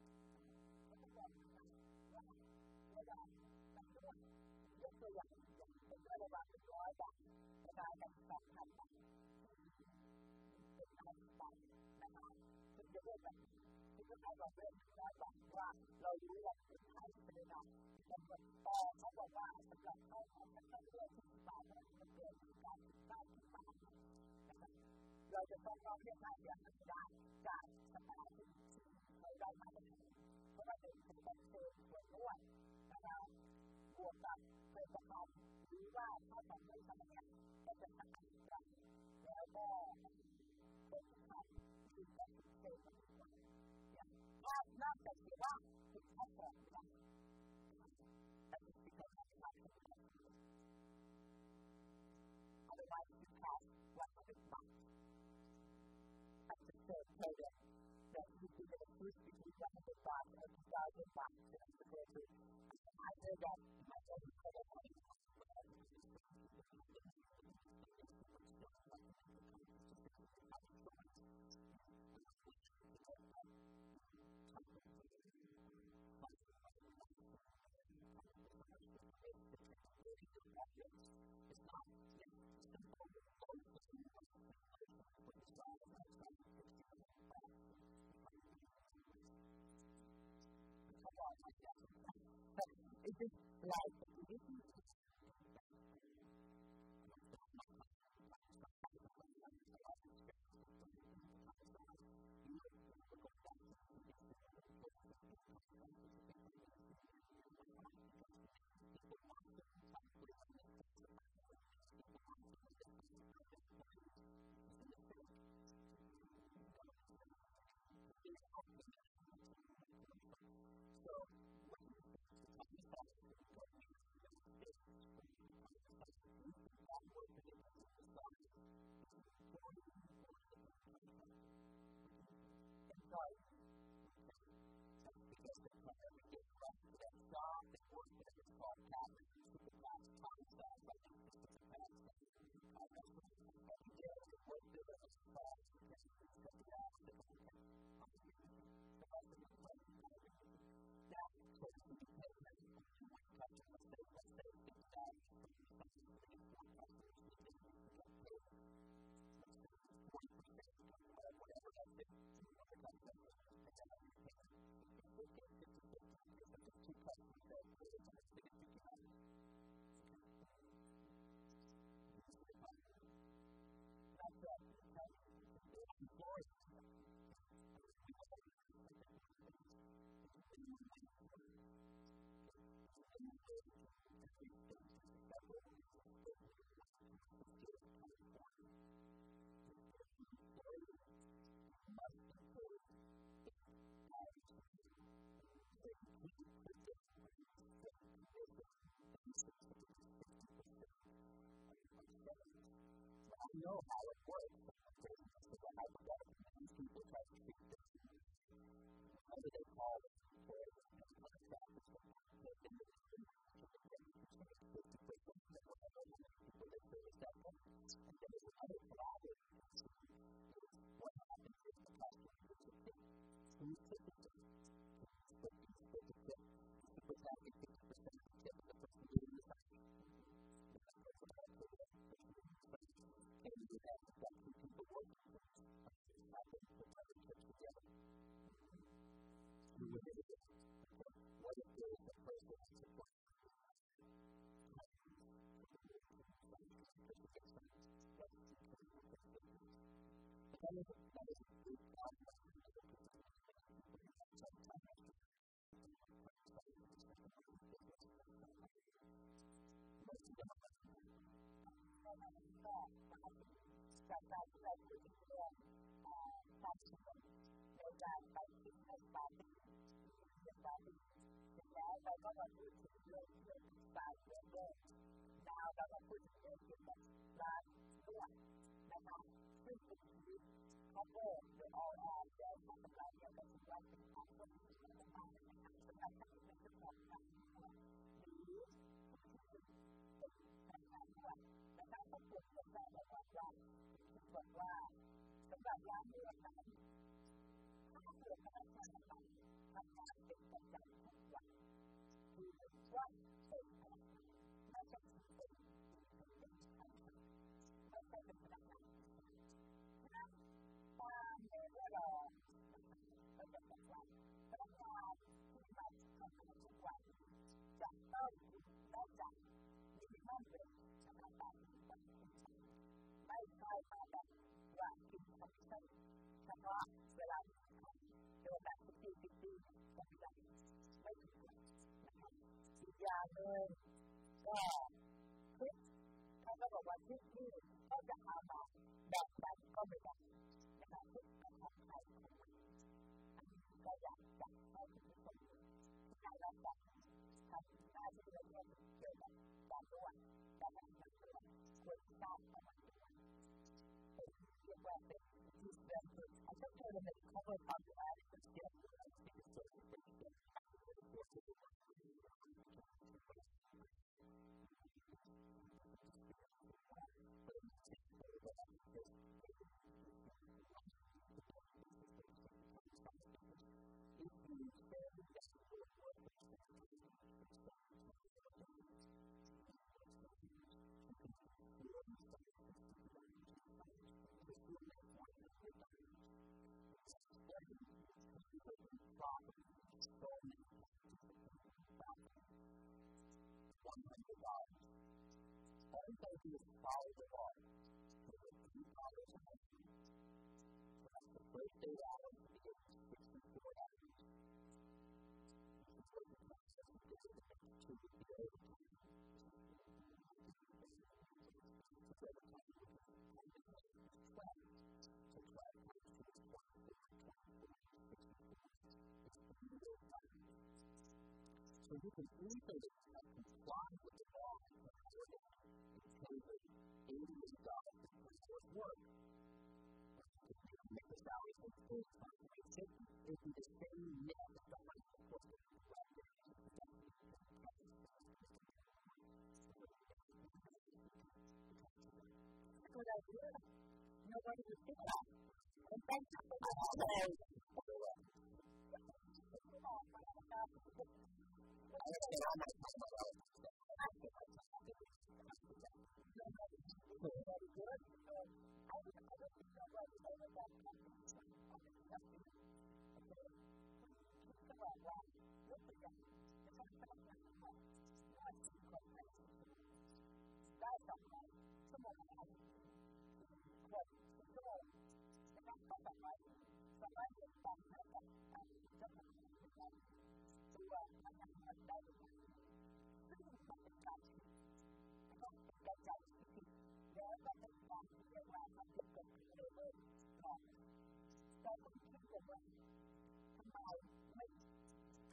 ยกตัวอย่างเป็นระดับร้อยบาทนะคะกับสองพันบาทเป็นพันบาทนะคะคุณจะเลือกแบบคุณจะให้เราเลือกร้อยบาทว่าเรารู้ว่าคุณใช้ไปได้แต่เขาบอกว่าสำหรับเขาเขาไม่ต้องเลือกที่บาทนะมันเลือกที่การที่บาทที่บาทนะคะเราจะต้องร้องเรียกการเรียนรู้ได้จากสถานที่ที่เรามาได้เพราะว่าเป็นเป็นแบบเชิงส่วนร่วมนะคะบวกกับเป็นประกอบหรือว่าถ้าต้องเลือกอะไรเนี่ยก็จะทำให้เราแล้วก็เป็นขับที่จะเป็นอย่างนอกนอกจากที่ว่าคุณชอบของนะแต่ที่เป็นการทำให้เรา otherwise you have one hundred bucks at the third program that you can get a boost between one hundred bucks and two thousand bucks to the grocery. I know that my own credit card is it's just like this is I know how it works. Because I have to these people try to fix it. How do they call it? So you can easily comply with the law and pay the eighty dollars for work. Make the salary for full time. It can just pay you net somebody for work. Good idea. Nobody would think that. And thank you for my holiday. I don't know how much time I have.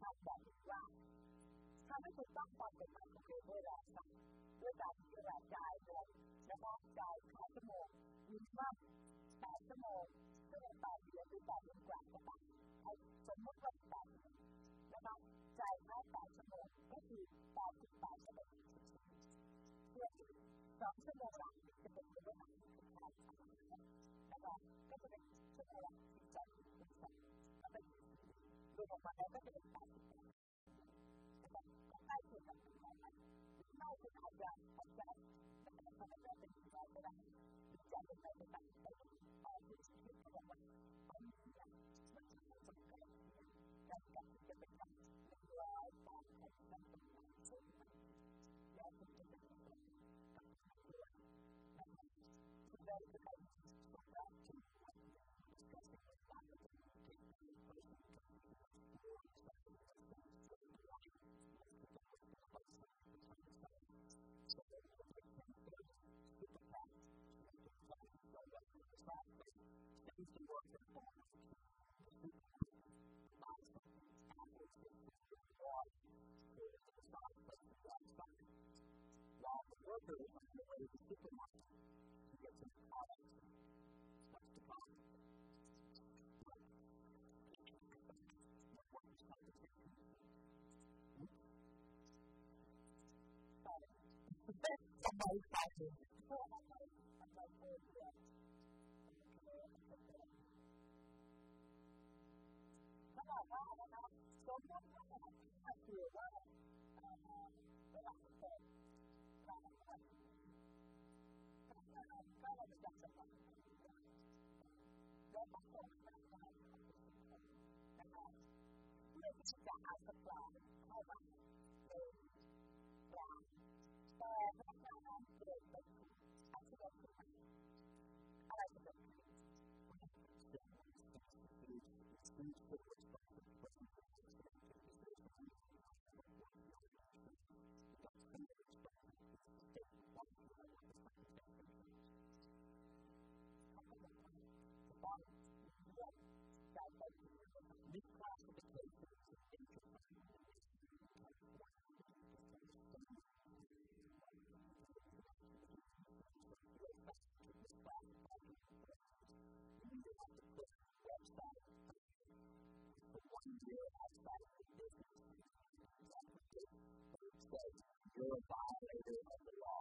านบอกว่าทำให้ถูกต้องตามกฎหมายของเรือด้วยแรงสั่งด้วยการที่จะจ่ายเงินนะคะจ่ายค่าชั่วโมงมินิมัมแปดชั่วโมงซึ่งเป็นต่อเดือนหรือต่อเดือนกว่าก็ตามให้สมมติว่าแปดนะคะจ่ายแค่แปดชั่วโมงก็คือแปดสิบแปดชั่วโมงเพื่อสองชั่วโมงหลังจะเป็นเรื่องของการทำนะคะก็จะเป็นชั่วโมงละสิบสองสิบสองก็เป็นรวมออกมาแล้วก็จะเป็นแปดสิบแปดนะคะก็ใกล้เคียงกับที่เราไม่ไม่เป็นอาจจะอาจจะนะคะทำให้เราเป็นที่เราไม่ได้จะเป็นไปตามไปตามที่ที่เขาบอกว่ามันมีอย่างมันจะเป็นสำคัญการการที่จะเป็นการเป็นร้อยตามที่มันเป็นสิ่งแล้วมันจะเป็นการการที่เราคุณได้ที่เราสุดยอดที่เราจะสิ่งต่างๆที่เราจะwhile the worker is on the way to the supermarket to get some products, what's the problem? Somebody fighting. You're a violator of the law.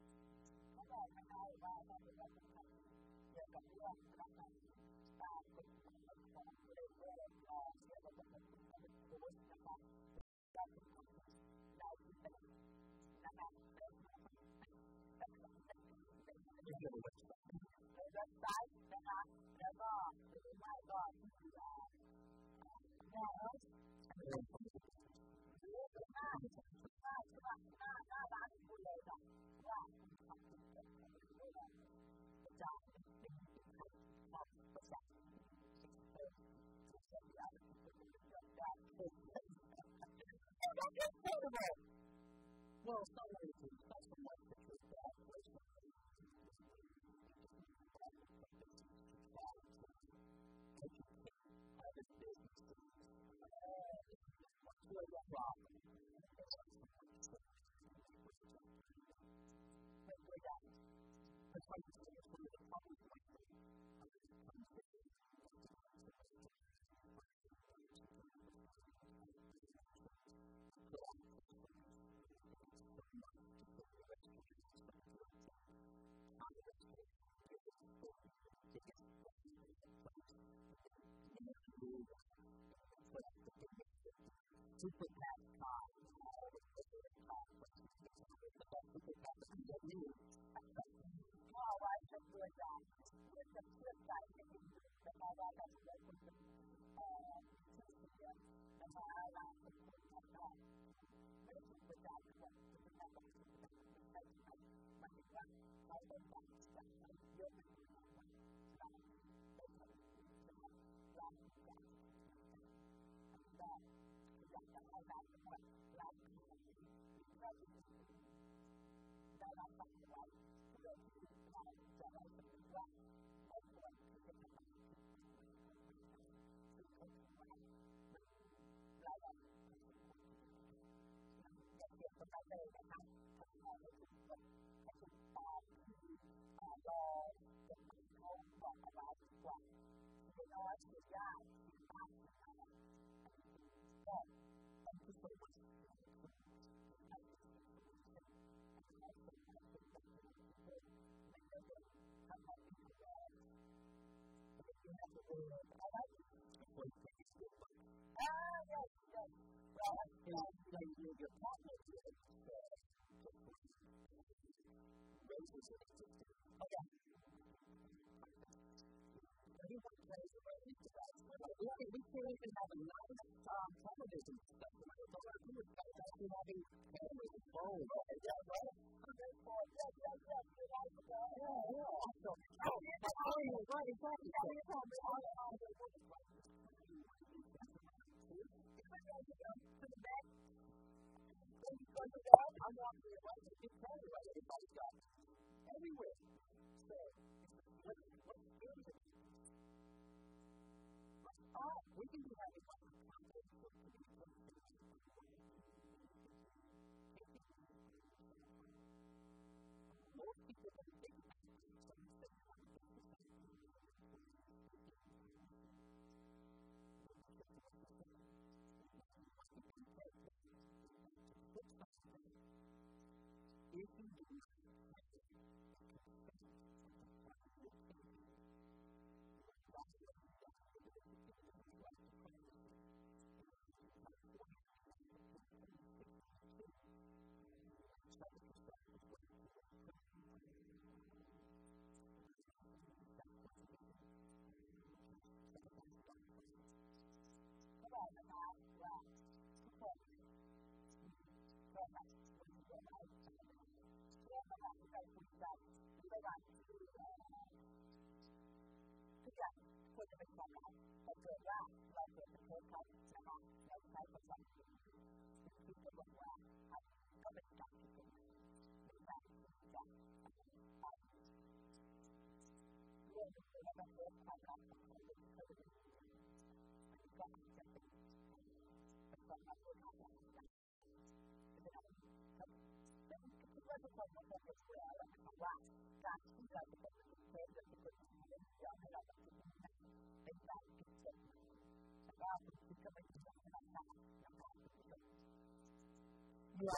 Well, some ways it's not so much the truth that person private businesses to a problem. That's why you see it's one of the problems when it comes to super bad time. Oh, I just would that. With the flip side, I think that all that has to do with uh, and my eyelash and things like that. But it's just with that, it's like, it's just like, it's just like, it's like, it's like, like, it's like, all those things, it's like, like, you're the one, like, like, it's like, it's like, yeah, it's like, and that, it's like, that all that, it's like, like, it's like, that I'm like, like, to go to the side, so I was like, well, that's the one, it's like, it's like, it's like, เลยนะคะทำงานในชุมชนให้ติดตามที่รอเด็กเขาบอกเอาไว้ว่าไม่น้อยสุดยากสุดมากสุดมากก็เป็นที่สุดYou have to do it. I like it. Ah, yes, yes. Well, you know, like your, your partner did, uh, raises it. Okay. Everyone plays a role in that. We can't, we can't even have a nice um, television stuff. It's all our viewers guys actually having cameras and phones. Right? Yeah, right? Okay, cool. Yes, yes, yes. You like it? Yeah, yeah. Awesome. Oh, my phone is right, exactly. Yeah, you're probably all on the way. To the back. When you go to the back, I'm walking around. It's everywhere. Everybody's got it. Everywhere. So, what, what's good is it? Oh, we can do that. Most people don't think about it. So you say, if you doทุกอย่างควรจะเป็นความลับแต่เกิดว่าเราเกิดเป็นโพสต์นะคะเราใช้ประสบการณ์ที่จะบอกว่าก็เป็นการที่เป็นการที่จะเรื่องที่เราต้องโพสต์ความลับของคนอื่นก็เป็นก็อาจจะเป็นเป็นความลับที่เราต้องการซึ่งคิดว่าทุกคนก็คงจะเชื่อแล้วนะคะว่าการที่เราจะเป็นเทสจะเป็นยอมให้เราแบบเป็นการผิดกฎแต่ว่าคุณคิดก็ไม่ถูกต้องนะคะนะคะเมื่อ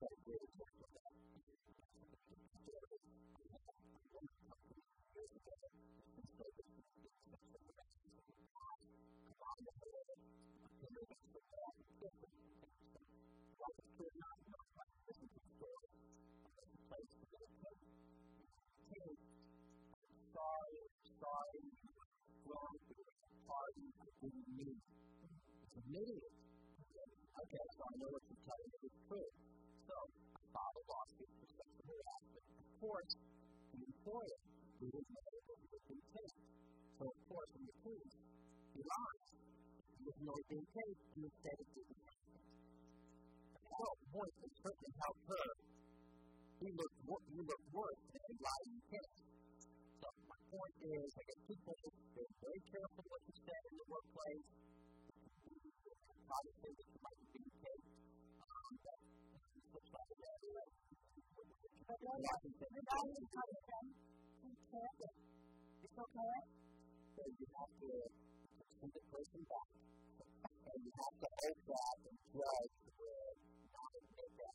Sorry, sorry, wrong, party, didn't mean it. It's admitting it. Okay, so I know what you're telling me is true. So, I filed a lawsuit for sexual harassment. Of course, the employer didn't know that he was being paid. So, of course, in the case, he lies. He didn't know he was being paid. He instead of didn't know. So, voice can certainly help her. He looked, he looked worse than he lied in the case. So, my point is, I guess two things. Be very careful what you say in the workplace. Probably think that you might be being paid. Um, but it's just like that. But you're not going to say, you're not going to tell them. It's okay. It's okay. So, you have to send the person back. And you have to hold that and judge where not admit that.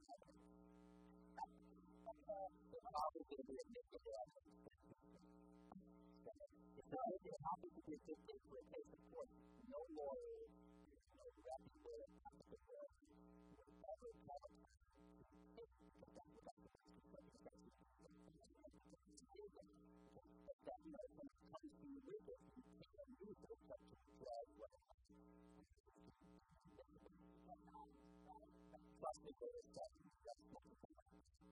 Okay. It's probably going to be a negative. So, if you're happy to be a good thing for a case of court, no lawyer, no rep lawyer, no lawyer, ever tell them. If that's what I'm going to say, that, you know, when it comes to your legal, you can't use it except to judge what it is. Trust me, there is that. That's what it's about.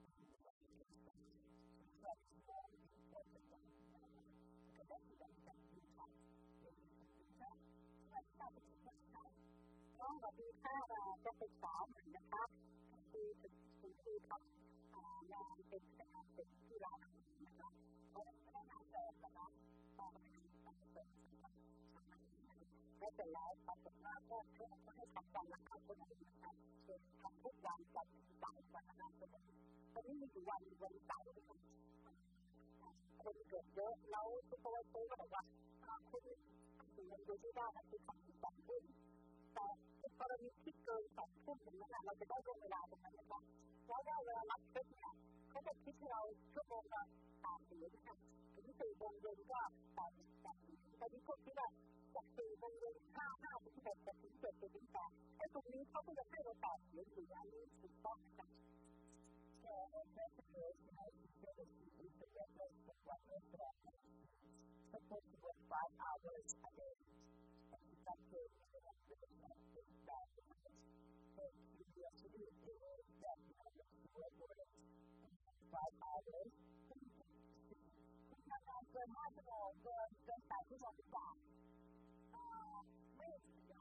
Đó là đi khá là các cái xã mình đã khác đi thực sự đi học là tìm cái học tìm cái là có cái nào đó là nó có cái nào đó และเสร็จแล้วปรากฏว่าก็เพื่อให้ทำการรักษาคนอื่นนะคะคือทำทุกวันกับจ่ายวันละคนตอนนี้มีอยู่วันวันเสาร์นะคะคนเกิดเยอะแล้วทุกคนก็บอกว่าคนถึงวันเดียวที่ได้นะคือทำถึงสองทุ่มแต่กรณีที่เกินสองทุ่มถึงนั้นเราจะได้เวลาตรงนั้นนะคะเพราะว่าเวลารับเช็คเนี่ยเขาจะคิดให้เราชั่วโมงละสามสิบนะคะถึงสี่โมงเย็นก็สามสิบแต่ที่คนที่ว่าจากสี่โมงเย็นห้าห้าถึงหกถึงเจ็ดถึงแปดไอ้ตรงนี้เขาก็จะให้เราต่อหรือหรืออันนี้ถูกต้องนะคะแต่เราแค่เสนอให้เป็นสิ่งที่เป็นเรื่องของความเป็นตัว supposed to work five hours a day and it's not good for the bad so you have to do it that you have to work for it five hours ทำงานเกินห้าชั่วโมงเกินเกินแปดชั่วโมงดีกว่าไม่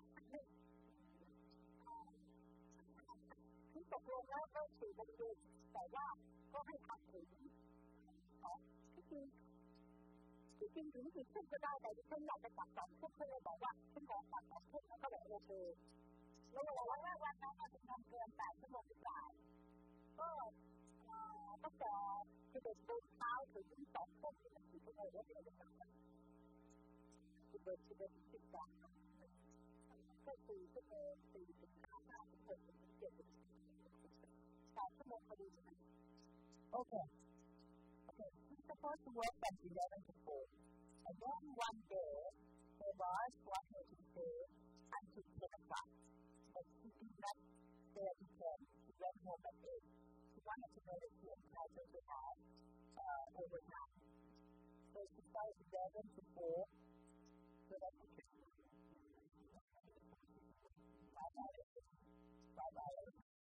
ที่ตกลงแล้วก็สี่โมงเย็นแต่ว่าก็ให้ทำถึงที่จริงที่จริงถึงสี่ทุ่มก็ได้แต่ที่ฉันอยากจะตัดสองทุ่มก็เลยบอกว่าฉันขอตัดสองทุ่มแล้วก็บอกโอเคแล้วเราบอกว่าวันนั้นอาจจะทำเกินแปดชั่วโมงหรือเปล่าก็ตั้งแต่สิบเอ็ดโมงเช้าถึงสองทุ่มถึงสี่ชั่วโมงแล้วเดี๋ยวจะทำสิบเอ็ดสิบเอ็ดสิบสองก็สี่ชั่วโมงสี่สิบห้าห้าสิบหกสิบเจ็ดสิบแปดชั่วโมงพอดีนะโอเคOkay, he's supposed to work from eleven to four. And then one day, the boss wanted to stay until ten o'clock. But he did not stay until ten. He went home at eight. He wanted to know if he entitled to have uh, overtime. So she started eleven to four. So that's the trick. Five hours. Five hours.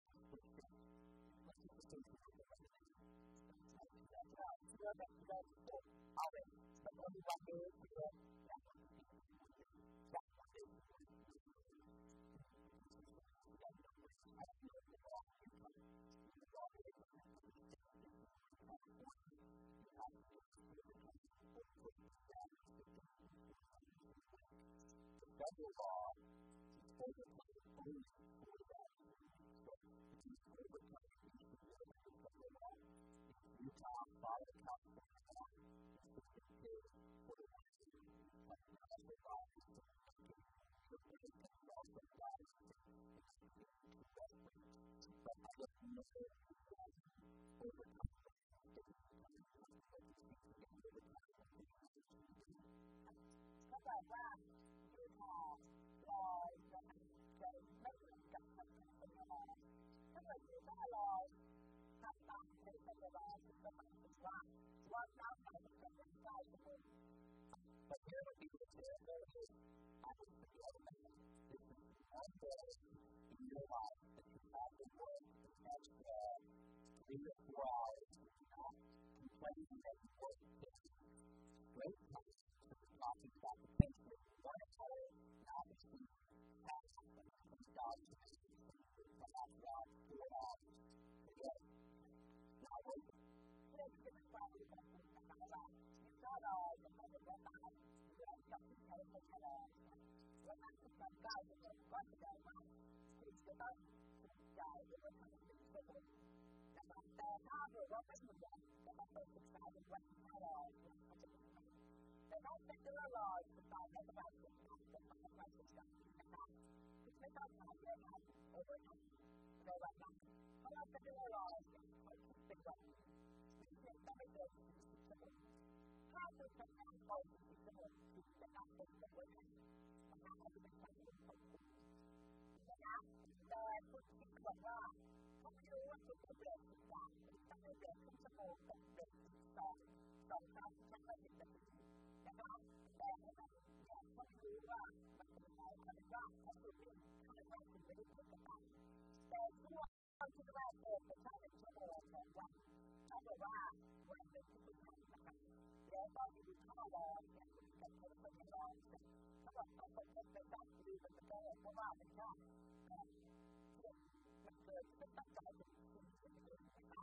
So that's that's four hours. But only one day to work. Federal law is over police for that. So if you overcome federal law, Utah, Florida, California law, it's the state for the one to do. But the federal law is to make it so that it also applies to investment. But I don't know if you can overcomeเขาบอกว่าที่พอรอจะจะไม่เหมือนกับคนคนรอถ้าเกิดที่ต้องรอทำตามเป็นคนรอถึงจะหมายถึงว่าว่าน้ำไปจะเป็นใจชั่วโมง But here the people say there is I would say the other thing this is one day in your life that you have to work an extra three or four hours not complaining that you work great time talking about the things that you want to tell not to have something from God to do and not God four hours today. Now, when you have to get started with something like that, you start off with something like that, you have something to take it on. When I think of God, you know, God is that one. He's the one who died and was coming to the world. And I'm saying, how do you work with me then? And I'm so excited what you know all. But that's the federal law is decided as about the system of the right system and that it's just not going to be enough overnight. So right now, all of the federal law is quite difficult. We can never go to the system. How to sometimes go to the system to the not the overnight. And that has been something important. And now, the policeบอกว่าเขาไม่รู้ว่าจุดเปลี่ยนที่ว่าต้องเปลี่ยนขึ้นชั่วโมงเป็นเป็นสองสองครั้งชั่วโมงเป็นแบบนะคะแต่ไม่ต้องเนี่ยเขาไม่รู้ว่ามันเป็นอะไรมันว่าเขาถูกเปลี่ยนทำไมเขาถึงไม่ได้เปลี่ยนกันแต่ที่ว่าเขาคิดว่าเออเป็นแค่หนึ่งชั่วโมงแต่ว่าเขาบอกว่าวันหนึ่งที่เป็นครั้งนะคะแล้วตอนที่ดูข้าวรอเนี่ยกับคนคนที่รอเขาบอกเขาเป็นเป็นแบบดีเป็นแบบเพราะว่าเป็นว่ามันเกิดเป็นตั้งใจเป็นสิ่งที่เป็นนะคะ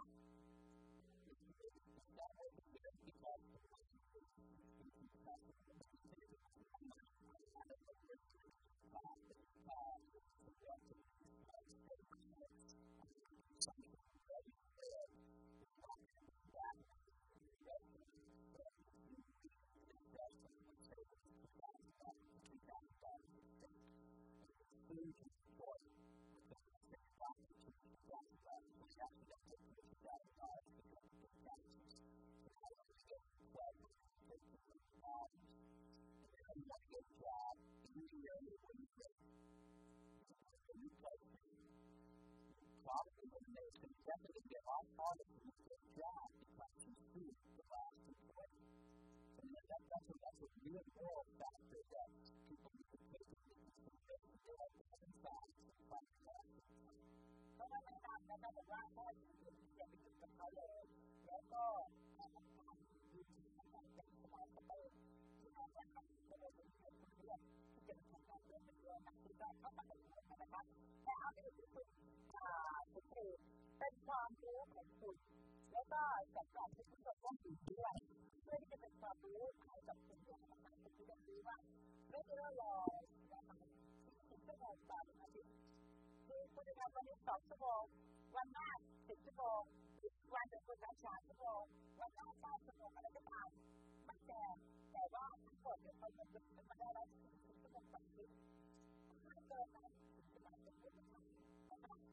และในที่นี้ที่เขา Probably when they can definitely get off all of the job because you see the last report. And then that, that's, a, that's a real world factor that people need to take into consideration. They have different facts and find that. เพราะว่าในการในการบอกว่าถ้าอยู่ที่จะไปอยู่กับเขาเลยแล้วก็การอยู่ที่นั่นอย่างสบายสบายที่เขาจะทำก็เลยเป็นเรื่องที่จะที่จะทำการเรื่องเป็นเรื่องนักศึกษาเข้ามาในเรื่องนะครับแต่เอาในที่สุดคุณครูเป็นความรู้ของคุณแล้วก็จัดการที่คุณจะต้องอยู่ด้วยเพื่อที่จะเป็นความรู้ให้กับคุณด้วยนะครับคุณจะรู้ว่าไม่ใช่ว่ารอนะครับสิบชั่วโมงต่ออาทิตย์คือคุณจะทำวันนี้สองชั่วโมงวันหน้าสิบชั่วโมงวันหนึ่งคุณจะสามชั่วโมงวันหน้าสามชั่วโมงอะไรก็ตามไม่แน่แต่ว่าทั้งหมดเนี่ยคนมันจะเป็นมาได้แล้วสิบชั่วโมงต่ออาทิตย์ไม่เกินนั้นจะมาเป็นคนที่ทำนะครับ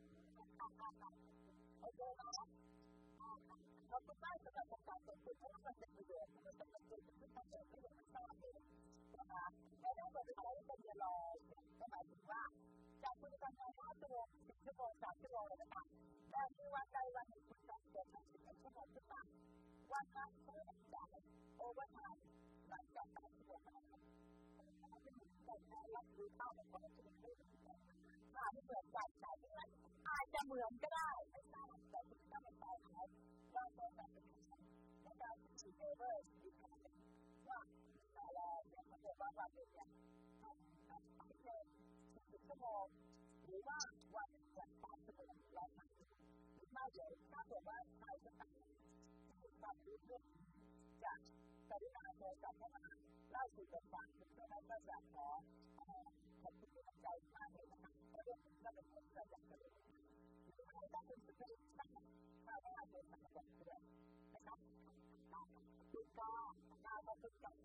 โอเคนะเราก็ได้สำหรับการเป็นผู้ที่มันเป็นประโยชน์มันเป็นประโยชน์ที่ต้องเกิดขึ้นในชีวิตนะคะไม่ได้บอกว่าเราเป็นเวลาก็หมายถึงว่าจากคุณทำงานห้าชั่วโมงสิบชั่วโมงสามชั่วโมงอะไรก็ตามแต่มีวันใดวันหนึ่งคุณทำเกินห้าสิบเอ็ดชั่วโมงขึ้นมาวันนั้นคุณต้องจ่ายโอเวอร์ไทม์หลังจากสามชั่วโมงนั้นเป็นการรับรู้เท่ากับคนที่เป็นผู้ถ้าไม่เหมือนกันแต่ที่มันอาจจะเหมือนก็ได้ไม่ทราบแต่คุณต้องไปต่อแล้วว่าตัวแต่เป็นในการที่เอเวอร์ที่ทำเป็นว่าเราเนี่ยมันจะว่าวันเดียวกันไม่เกินสิบชั่วโมงหรือว่าวันละสามชั่วโมงเราทำหรือไม่เดี๋ยวถ้าเกิดว่าใครจะตัดความรู้เรื่องจากกรุณาโทรศัพท์เข้ามาเล่าสู่กันฟังถึงเรื่องนั้นก็จะขอขอบคุณกำลังใจมากเลยนะคะเพราะเรื่องนี้ก็เป็นเรื่องที่อยากจะรู้ไม่ต้องเป็นสิ่งที่ตั้งถ้าว่าเป็นสังคมด้วยนะครับดูก็ดาวมาเป็นกับ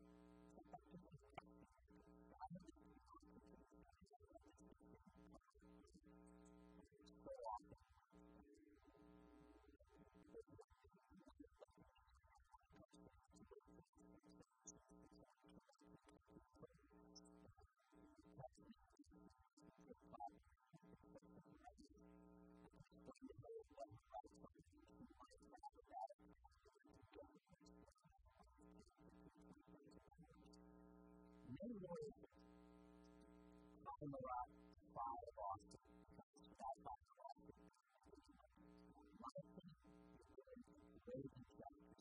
Many words come around by the boss. That by the boss. My opinion is very important.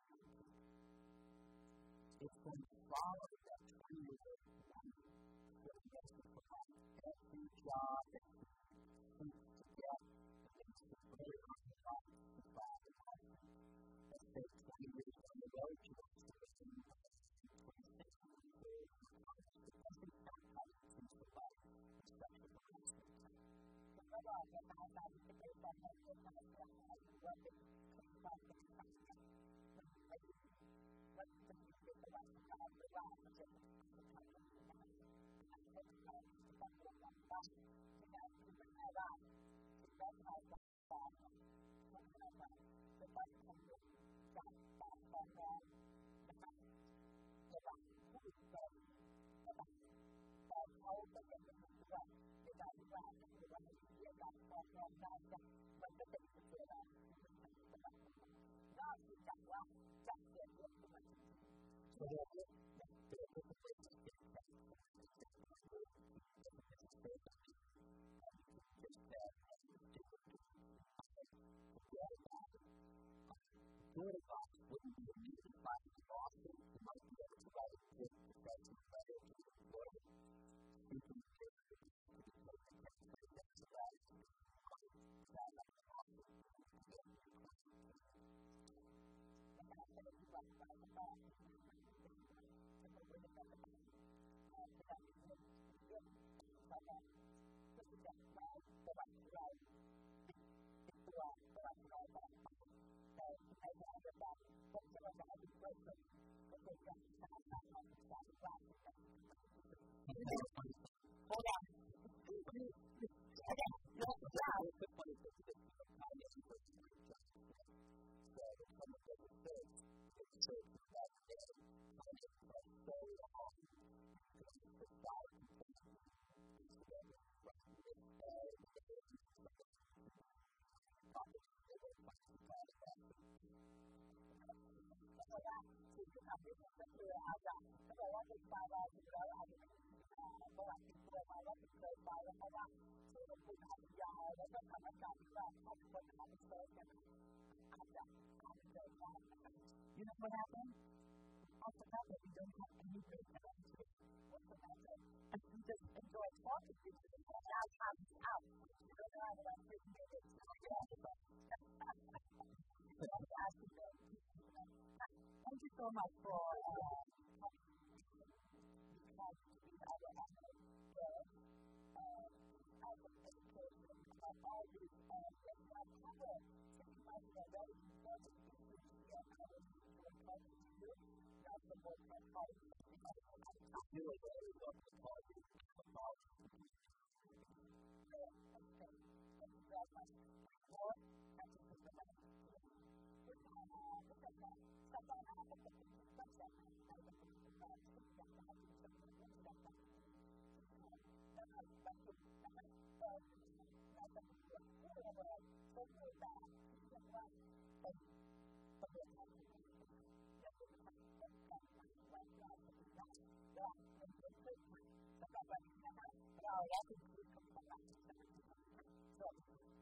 It's going to follow that true word for the rest of the life. Every job that you think to get, it's very hard to find to find the life. Let's say twenty years on the road to theก็บอกจะตายตายจะเป็นการให้คนทำงานว่าเป็นความเป็นธรรมมันไม่ว่าจะมีเป็นประวัติศาสตร์หรือว่ามันจะเป็นทางที่ดีนะมันเป็นการที่ต้องลงทุนบ้างในการที่จะให้ได้ที่ต้องเอาจากการทำให้ได้เป็นการทำจากการตอนแรกนะครับระหว่างผู้ติดต่อนะครับแต่เขาจะเป็นแบบในการที่ว่าในวันนี้เรื่องการตอบแทนได้จากมันจะเป็นสิ่งที่เรานอกจากว่าจะเกิดเรื่องขึ้นมาเกิดเรื่องเกิดเรื่องเกิดเรื่อง Good advice wouldn't be immediate advice to Boston. You might be able to write a good professional letter to your employer. You can take it to the place and get the best advice. That is awesome. And that's what it's like. ตอนนั้นก็คือจากมาประวัติเราเป็นตัวประวัติเราแต่แต่ในขณะเดียวกันผมจะมาจากอีกคนหนึ่งก็คือการศึกษาการศึกษาที่ว่าเพราะว่าที่ที่ที่ยกยาวเป็นคนที่เป็นคนไทยที่เป็นคนที่เป็นแต่คนที่เป็นคนที่เป็นเชิงแบบเดิมเขาจะเป็นโตออกเป็นดาวเป็นคนที่เป็นคนที่เป็นเอ่อก็เป็นคนที่เป็นเพราะว่าสิ่งที่ทำให้ผมก็คืออาจจะเขาบอกว่าเป็นตาเราเป็นแล้วอาจจะประวัติติดตัวมาว่าเป็นเคยไปแล้วเพราะว่าชื่อของคุณอาจจะยาวแล้วก็ทำให้การที่ว่าเขาเป็นคนทำเป็นเซิร์ฟเนี่ยอาจจะอาจจะเกิดได้ You know what happened? After that, we don't have any break at all. What's the matter? And we just enjoy talking to each other. Now time is out. You don't know how to take minutes. Thank you so much for uh, our efforts. As an education, of all these uh, things like cover, taking my very important issues here, how we need to talk to you, not the work of policy. I feel like I love the policy. The policy. Okay. Thank you very much. Or, thank you so much. Sau đó nó có một cái quan trọng là phải có một cái quan trọng là phải có một cái quan trọng là phải đó là quan trọng là phải có là phải có một cái là là có người ta là qua tình tình người ta là cũng phải có cái quan trọng là phải có là mình cũng phải và các bạn là rồi đó thì không có bạn rồi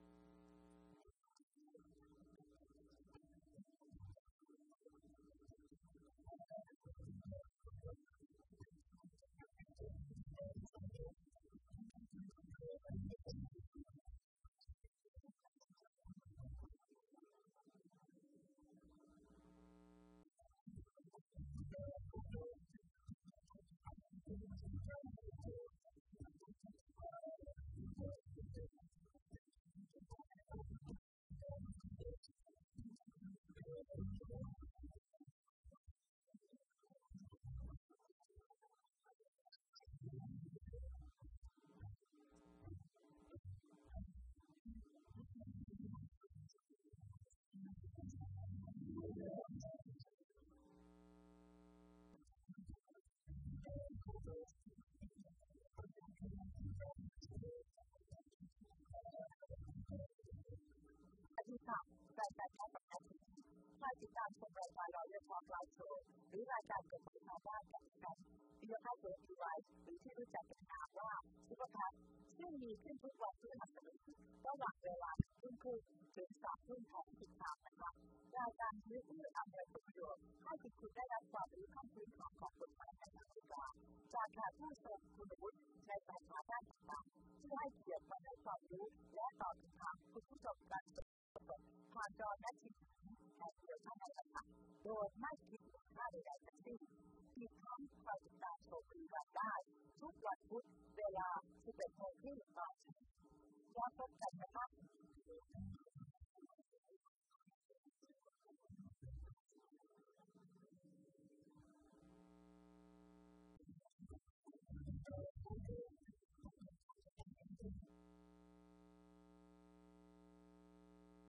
รายการแข่งขันถ้าติดตามชมรายการเราเรียกว่าไลฟ์โชว์หรือรายการเกี่ยวกับชาวบ้านกันกันที่จะเข้าสู่อีไลฟ์หรือที่รู้จักกันนามว่าซุปเปอร์คัพซึ่งมีขึ้นทุกวันพฤหัสบดีระหว่างเวลาทุ่มครึ่งถึงสามทุ่มของทุกวันนะคะรายการนี้เพื่ออำนวยประโยชน์ให้คุณได้รับความรู้ขั้นพื้นฐานของกฎหมายในอเมริกาจากแขกผู้ทรงคุณวุฒิในสาขาด้านต่างๆที่ให้เกียรติมาให้ความรู้และตอบคำถามคุณผู้ชมกันผ่านจอ